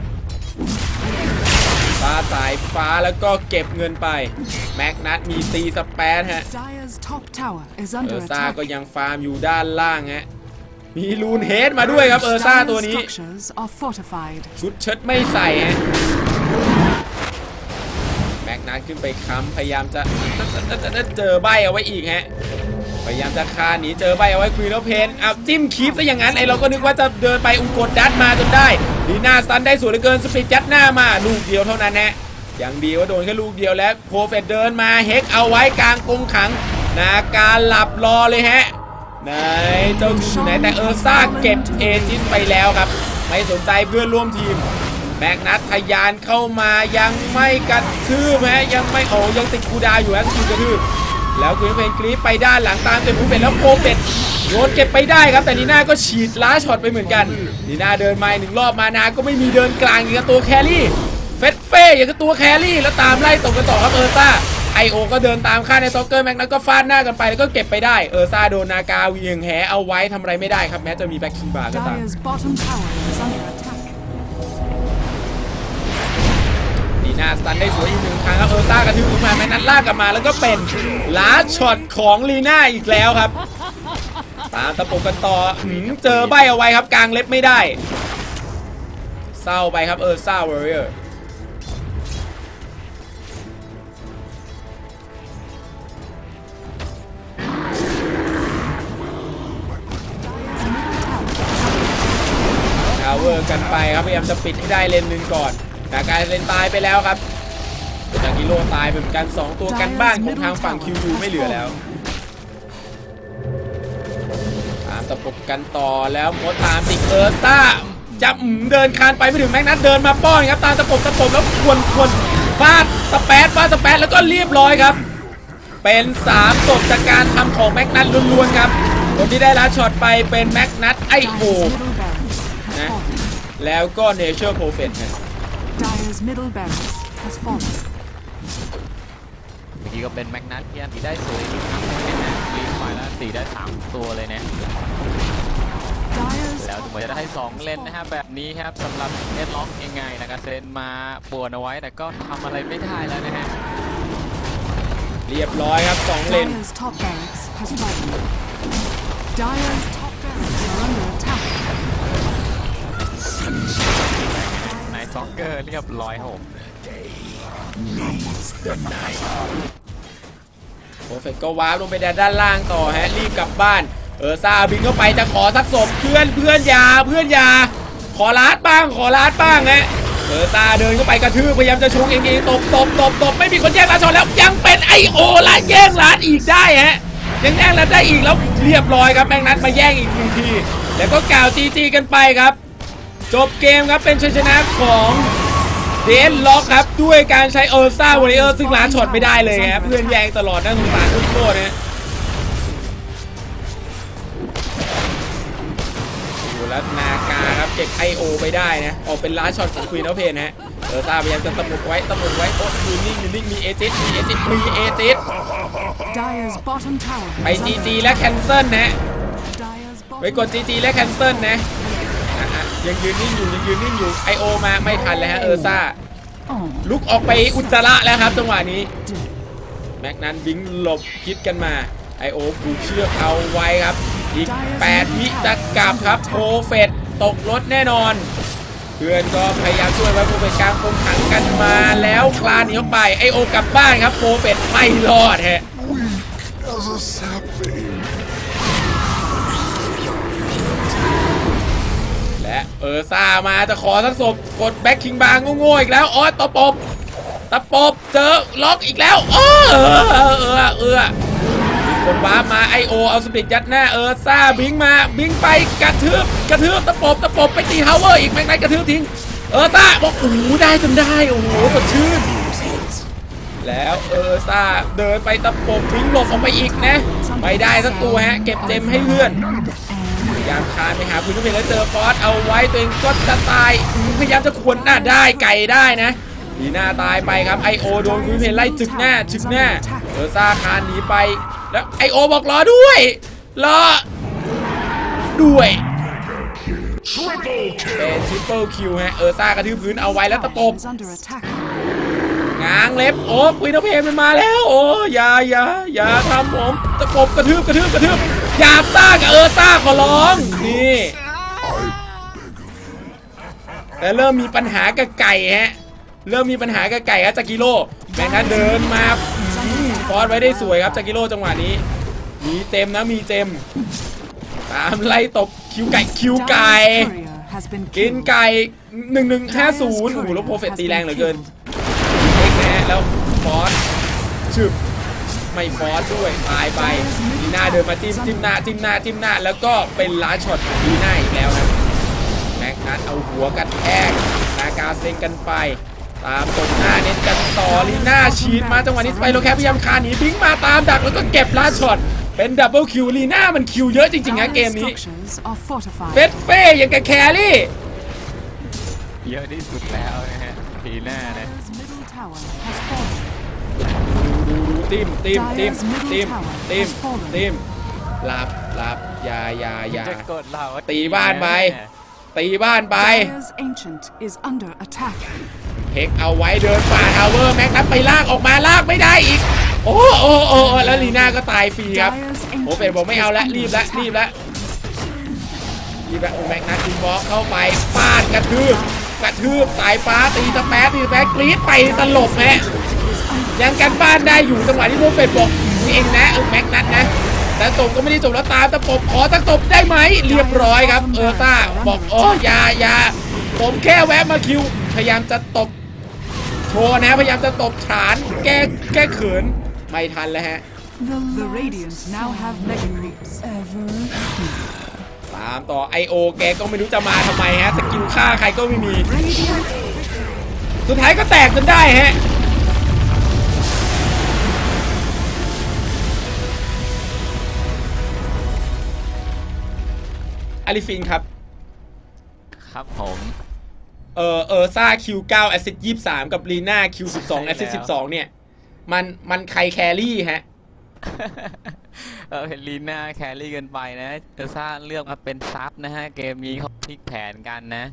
[SPEAKER 4] ฟ้าสายฟ้าแล้วก็เก็บเงินไปแม็กนัทมีตีสเปซฮะซ่าก็ยังฟาร์มอยู่ด้านล่างฮะมีลูนเฮดมาด้วยครับซ่าตัวนี้ชุดเชิ้ตไม่ใส่ฮะแม็กนัทขึ้นไปค้ำพยายามจะเจอใบเอาไว้อีกฮะพยายามจะคาหนีเจอใบเอาไว้ควีนออฟเพนเอาจิ้มคีฟซะอย่างนั้นเราก็นึกว่าจะเดินไปกดดันมาจนได้ดีน่าสตันได้สวยเหลือเกินสปิดยัดหน้ามาลูกเดียวเท่านั้นนะอย่างดีว่าโดนแค่ลูกเดียวแล้วโปรเฟตเดินมาเฮกเอาไว้กลางกรงขังนาการหลับรอเลยฮะไหนเจ้าอยู่ไหนแต่ซ่าเก็บเอจิสไปแล้วครับไม่สนใจเพื่อนร่วมทีมแม็กนัททะยานเข้ามายังไม่กระทืบยังไม่ยังติดคูดาวอยู่สกิลกระทืบแล้วคุณเพนกรี๊ดไปด้านหลังตามเต็มภูเป็ดแล้วโปเป็ดโดนเก็บไปได้ครับแต่นีน่าก็ฉีดล้าช็อตไปเหมือนกันนีน่าเดินมา1 รอบมานาก็ไม่มีเดินกลางอย่างกับตัวแครี่เฟสเฟ่อย่างกับตัวแครี่แล้วตามไล่ตกกันต่อครับซ่าไอโอก็เดินตามฆ่าในซ็อกเกอร์แม็กนัทก็ฟาดหน้ากันไปแล้วก็เก็บไปได้ซ่าโดนนากาเวียงแหเอาไว้ทำอะไรไม่ได้ครับแม้จะมีแบ็คคิงบาร์ก็ตาม
[SPEAKER 2] Dire's bottom tower is under attack.
[SPEAKER 4] นีน่าสตันได้สวยอีก1 ครั้งครับซ่ากระทืบมาแม็กนัทลากกลับมาแล้วก็เป็นล้าช็อตของลีน่าอีกแล้วครับตามตะปบกันต่อเจอใบเอาไว้ครับกลางเล็บไม่ได้เศร้าไปครับซ่าวอริเออร์ทาวเวอร์กันไปครับพยายามจะปิดให้ได้เลนหนึ่งก่อนแต่การเลนตายไปแล้วครับจากกิโลตายเหมือนกัน2 ตัวกันบ้านของทางฝั่งคิวยูไม่เหลือแล้วตามตะปบกันต่อแล้วโมตามติดซ่าจะเดินคานไปไม่ถึงแม็กนัทเดินมาป้อนครับตามตะปบแล้วควรฟาดสเปซแล้วก็เรียบร้อยครับเป็น3 ศพจากการทำของแม็กนัทล้วนๆครับคนที่ได้ลัดช็อตไปเป็นแม็กนัทไอโอ นะแล้วก็เนเชอร์โปรเฟตนะ
[SPEAKER 2] Dire's middle barracks has fallen.
[SPEAKER 5] เมื่อกี้ก็เป็นแม็กนัทที่อันตีได้สวยอีกครั้งนึงนะรีไฟแล้วตีได้3 ตัวเลยนะแล้วถึงจะได้2 เลนนะฮะแบบนี้ครับสำหรับเอ็ดล็อกยังไงนะครับเซนมาป่วนเอาไว้แต่ก็ทำอะไรไม่ได้แล้วนะฮะ
[SPEAKER 4] เรียบร้อยครับ2 เลน
[SPEAKER 2] Dire's top barracks has fallen. Dire's top barracks are under attack.
[SPEAKER 5] ในซ็อกเกอร์เรียบร้อยครับ
[SPEAKER 4] โปรเฟตก็วาร์ปลงไปด้านล่างต่อฮะรีบกลับบ้านซ่าบินเข้าไปจะขอสักศพเพื่อนยาขอลาดบ้างฮะซ่าเดินเข้าไปกระทืบพยายามจะชงเองตบไม่มีคนแย่งลาดช็อตแล้วยังเป็นไอโอลาดแย่งลาดอีกได้ฮะยังแย่งลาดได้อีกแล้วเรียบร้อยครับแม็กนัทมาแย่งอีก1 ทีแล้วก็กล่าวจีกันไปครับจบเกมครับเป็นชัยชนะของเดนล็อกครับด้วยการใช้ซ่าวอริเออร์ซึ่งล้าช็อตไม่ได้เลยครับเพื่อนแย่งตลอดน่าสงสารทุกโทษนะแล้วนากาครับเก็บไอโอไปได้นะออกเป็นล้าช็อตของควีนเอาเพนฮะซ่าพยายามจะตะมุกไว้ยืนนิ่งมีเอจิสไปจีและแคนเซิลนะไปกดจีและแคนเซิลนะยังยืนนิ่งอยู่ไอโอมาไม่ทันแล้วฮะซ่าลุกออกไปอุจจาระแล้วครับจังหวะนี้แม็กนันบิงหลบคิดกันมาไอโอผูกเชือกเอาไว้ครับอีก8 วิจะกลับครับโปรเฟตตกรถแน่นอนเพื่อนก็พยายามช่วยไว้โปรเฟตกลางคงขังกันมาแล้วคลานหนีออกไปไอโอกลับบ้านครับโปรเฟตไม่รอดฮะและซ่ามาจะขอสักศพกดแบ็คคิงบาร์โง่ๆอีกแล้วตะปบเจอล็อกอีกแล้วคนวาร์ปมาไอโอเอาสปิริตยัดหน้าซ่าบิงไปกระทืบตะปบไปตีทาวเวอร์อีกแม็กนัทกระทืบทิ้งซ่าบอกได้จนได้สดชื่นแล้วซ่าเดินไปตะปบบิงหลบออกไปอีกนะไม่ได้สักตัวฮะเก็บเจมให้เพื่อนพยายามคานไปหาพื้นเพลแล้วเจอฟอสเอาไว้ตัวเองก็จะตายพยายามจะขวนหน้าได้ไก่ได้นะดีหน้าตายไปครับไอโอโดนพื้นเพลไล่จึกหน้าซ่าคานหนีไปแล้วไอโอบอกรอด้วยเป็นทริปเปิลคิวฮะซ่ากระทืบพื้นเอาไว้แล้วตะปบง้างเล็บวินเทอร์เพนมันมาแล้วอย่าทำผมตะปบกระทืบอย่าซ่ากับซ่าขอร้องนี่แต่เริ่มมีปัญหากับไก่ฮะจากกิโลแม็กนัทเดินมาฟอสไว้ได้สวยครับจากกิโลจังหวะนี้มีเต็มตามไล่ตบคิวไก่กินไก่1150แล้วโปรเฟตตีแรงเหลือเกินแล้วฟอสไม่ฟอสด้วยตายไปดีน่าเดินมาจิ้มหน้าแล้วก็เป็นล้าช็อตดีน่าอีกแล้วครับแม็กนัทเอาหัวกระแทกนาากาเซ็งกันไปตามตบหน้าเน้นกันต่อลีน่าฉีดมาจังหวะนี้สไปโรแคปพยายามคาหนีบิงมาตามดักแล้วก็เก็บล่าช็อตเป็นดับเบิลคิวลีน่ามันคิวเยอะจริงๆนะเกม
[SPEAKER 2] Dire's
[SPEAKER 4] นี้
[SPEAKER 2] structures are fortified.
[SPEAKER 4] เฟสเฟ่ยังกับแครี่
[SPEAKER 5] เยอะที่สุดแล้วนะฮะทีหน้านะ
[SPEAKER 2] Dire's middle tower has fallen.
[SPEAKER 4] ดูติมหลับอย่า
[SPEAKER 5] จะกดเรา
[SPEAKER 4] ตีบ้านไป ตีบ้านไป
[SPEAKER 2] Dire's ancient is under attack.
[SPEAKER 4] เฮกเอาไว้เดินฝ่าทาวเวอร์แม็กนัทไปลากออกมาลากไม่ได้อีกโอ้แล้วลีน่าก็ตายฟรีครับ
[SPEAKER 2] Dire's
[SPEAKER 4] โอ้เป็น
[SPEAKER 2] ancient
[SPEAKER 4] บอกไม่เอา
[SPEAKER 2] is
[SPEAKER 4] แล้ว
[SPEAKER 2] under
[SPEAKER 4] รีบแล้ว
[SPEAKER 2] attack.
[SPEAKER 4] โอ้แม็กนัทยิงบล็อกเข้าไปฟาดกระทืบสายฟ้าตีสแปซกรี๊ดไปสลบฮะยังกันบ้านได้อยู่จังหวะที่โมเป็ดบอกเองนะแม็กนัทนะแต่จบก็ไม่ได้จบแล้วตามตะปบขอตะจบได้ไหมเรียบร้อยครับซ่าบอกอย่าผมแค่แวะมาคิวพยายามจะตบโชว์นะพยายามจะตบฐานแก้เขินไม่ทันแล้วฮะ
[SPEAKER 2] The Radiant now have mega creeps.
[SPEAKER 4] ตามต่อIOแกก็ไม่รู้จะมาทำไมฮะสกิลฆ่าใครก็ไม่มี
[SPEAKER 2] Radiant
[SPEAKER 4] สุดท้ายก็แตกจนได้ฮะอาริฟินครับ
[SPEAKER 5] ครับผม
[SPEAKER 4] ซ่า Q9 แอสซิสต์23กับลีน่า Q12 แอสซิสต์12เนี่ยมันใครแครี่ฮะ
[SPEAKER 5] เห็นลีน่าแครี่เกินไปนะเอลซ่าเลือกมาเป็นซับนะฮะเกมนี้เขาพลิกแผนกันนะ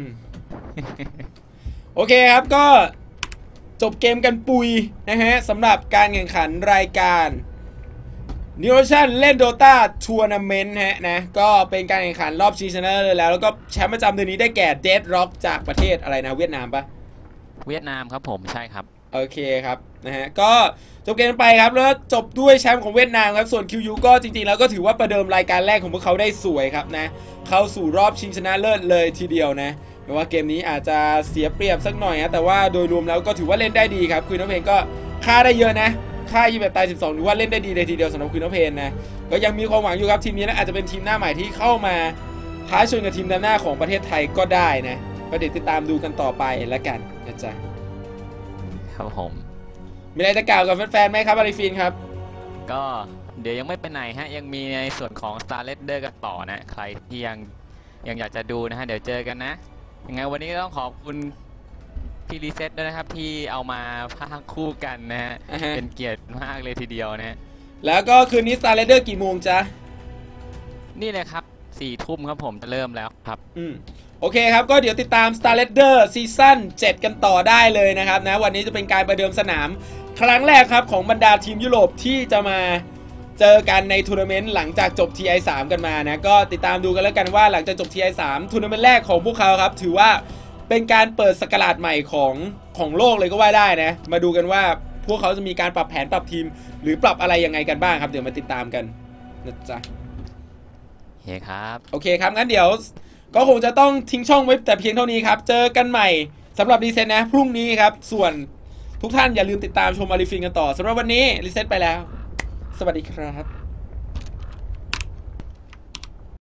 [SPEAKER 4] โอเคครับก็จบเกมกันปุยนะฮะสำหรับการแข่งขันรายการ Neocean เล่น Dota Tournament ฮะนะก็เป็นการแข่งขันรอบชิงชนะเลิศแล้วก็แชมป์ประจำเดือนนี้ได้แก่ Deadlock จากประเทศอะไรนะเวียดนามปะ
[SPEAKER 5] เวียดนามครับผมใช่ครับ
[SPEAKER 4] โอเคครับนะฮะก็จบเกมไปครับแล้วจบด้วยแชมป์ของเวียดนามครับส่วน QU ก็จริงๆแล้วก็ถือว่าประเดิมรายการแรกของพวกเขาได้สวยครับนะเข้าสู่รอบชิงชนะเลิศเลยทีเดียวนะแม้ว่าเกมนี้อาจจะเสียเปรียบสักหน่อยนะแต่ว่าโดยรวมแล้วก็ถือว่าเล่นได้ดีครับคุยน้องเพลงก็ฆ่าได้เยอะนะฆ่า28 ตาย 12ถือว่าเล่นได้ดีเลยทีเดียวสำหรับคุยน้องเพลงนะก็ยังมีความหวังอยู่ครับทีมนี้นะอาจจะเป็นทีมหน้าใหม่ที่เข้ามาท้าชนกับทีมด้านหน้าของประเทศไทยก็ได้นะก็เดี๋ยวติดตามดูกันต่อไปแล้วกันนะจ๊ะ
[SPEAKER 5] ครับผม
[SPEAKER 4] มีอะไรจะกล่าวกับแฟนๆไหมครับอาริฟินครับ
[SPEAKER 5] ก็เดี๋ยวยังไม่ไปไหนฮะยังมีในส่วนของ Star Leader กันต่อนะใครที่ยังอยากจะดูนะฮะเดี๋ยวเจอกันนะยังไงวันนี้ก็ต้องขอบคุณพี่รีเซ็ตด้วยนะครับที่เอามาพากคู่กันนะฮะเป็นเกียรติมากเลยทีเดียวนะฮะ
[SPEAKER 4] แล้วก็คืนนี้ Star Rider กี่โมงจ๊ะ
[SPEAKER 5] นี่เลยครับ4 ทุ่มครับผมจะเริ่มแล้วครับ
[SPEAKER 4] โอเคครับก็เดี๋ยวติดตาม Star Rider ซีซั่น7 กันต่อได้เลยนะครับนะวันนี้จะเป็นการประเดิมสนามครั้งแรกครับของบรรดาทีมยุโรปที่จะมาเจอกันในทัวร์นาเมนต์หลังจากจบ TI3 กันมานะก็ติดตามดูกันแล้วกันว่าหลังจากจบ TI3 ทัวร์นาเมนต์แรกของพวกเขาครับถือว่าเป็นการเปิดสกราชใหม่ของโลกเลยก็ว่าได้นะมาดูกันว่าพวกเขาจะมีการปรับแผนปรับทีมหรือปรับอะไรยังไงกันบ้างครับเดี๋ยวมาติดตามกันนะจ๊ะ
[SPEAKER 5] โอเคครับ
[SPEAKER 4] โอเคครับงั้นเดี๋ยวก็คงจะต้องทิ้งช่องไว้แต่เพียงเท่านี้ครับเจอกันใหม่สำหรับรีเซ็ตนะพรุ่งนี้ครับส่วนทุกท่านอย่าลืมติดตามชมอาริฟินกันต่อสำหรับวันนี้รีเซ็ตไปแล้วสวัสดีครับ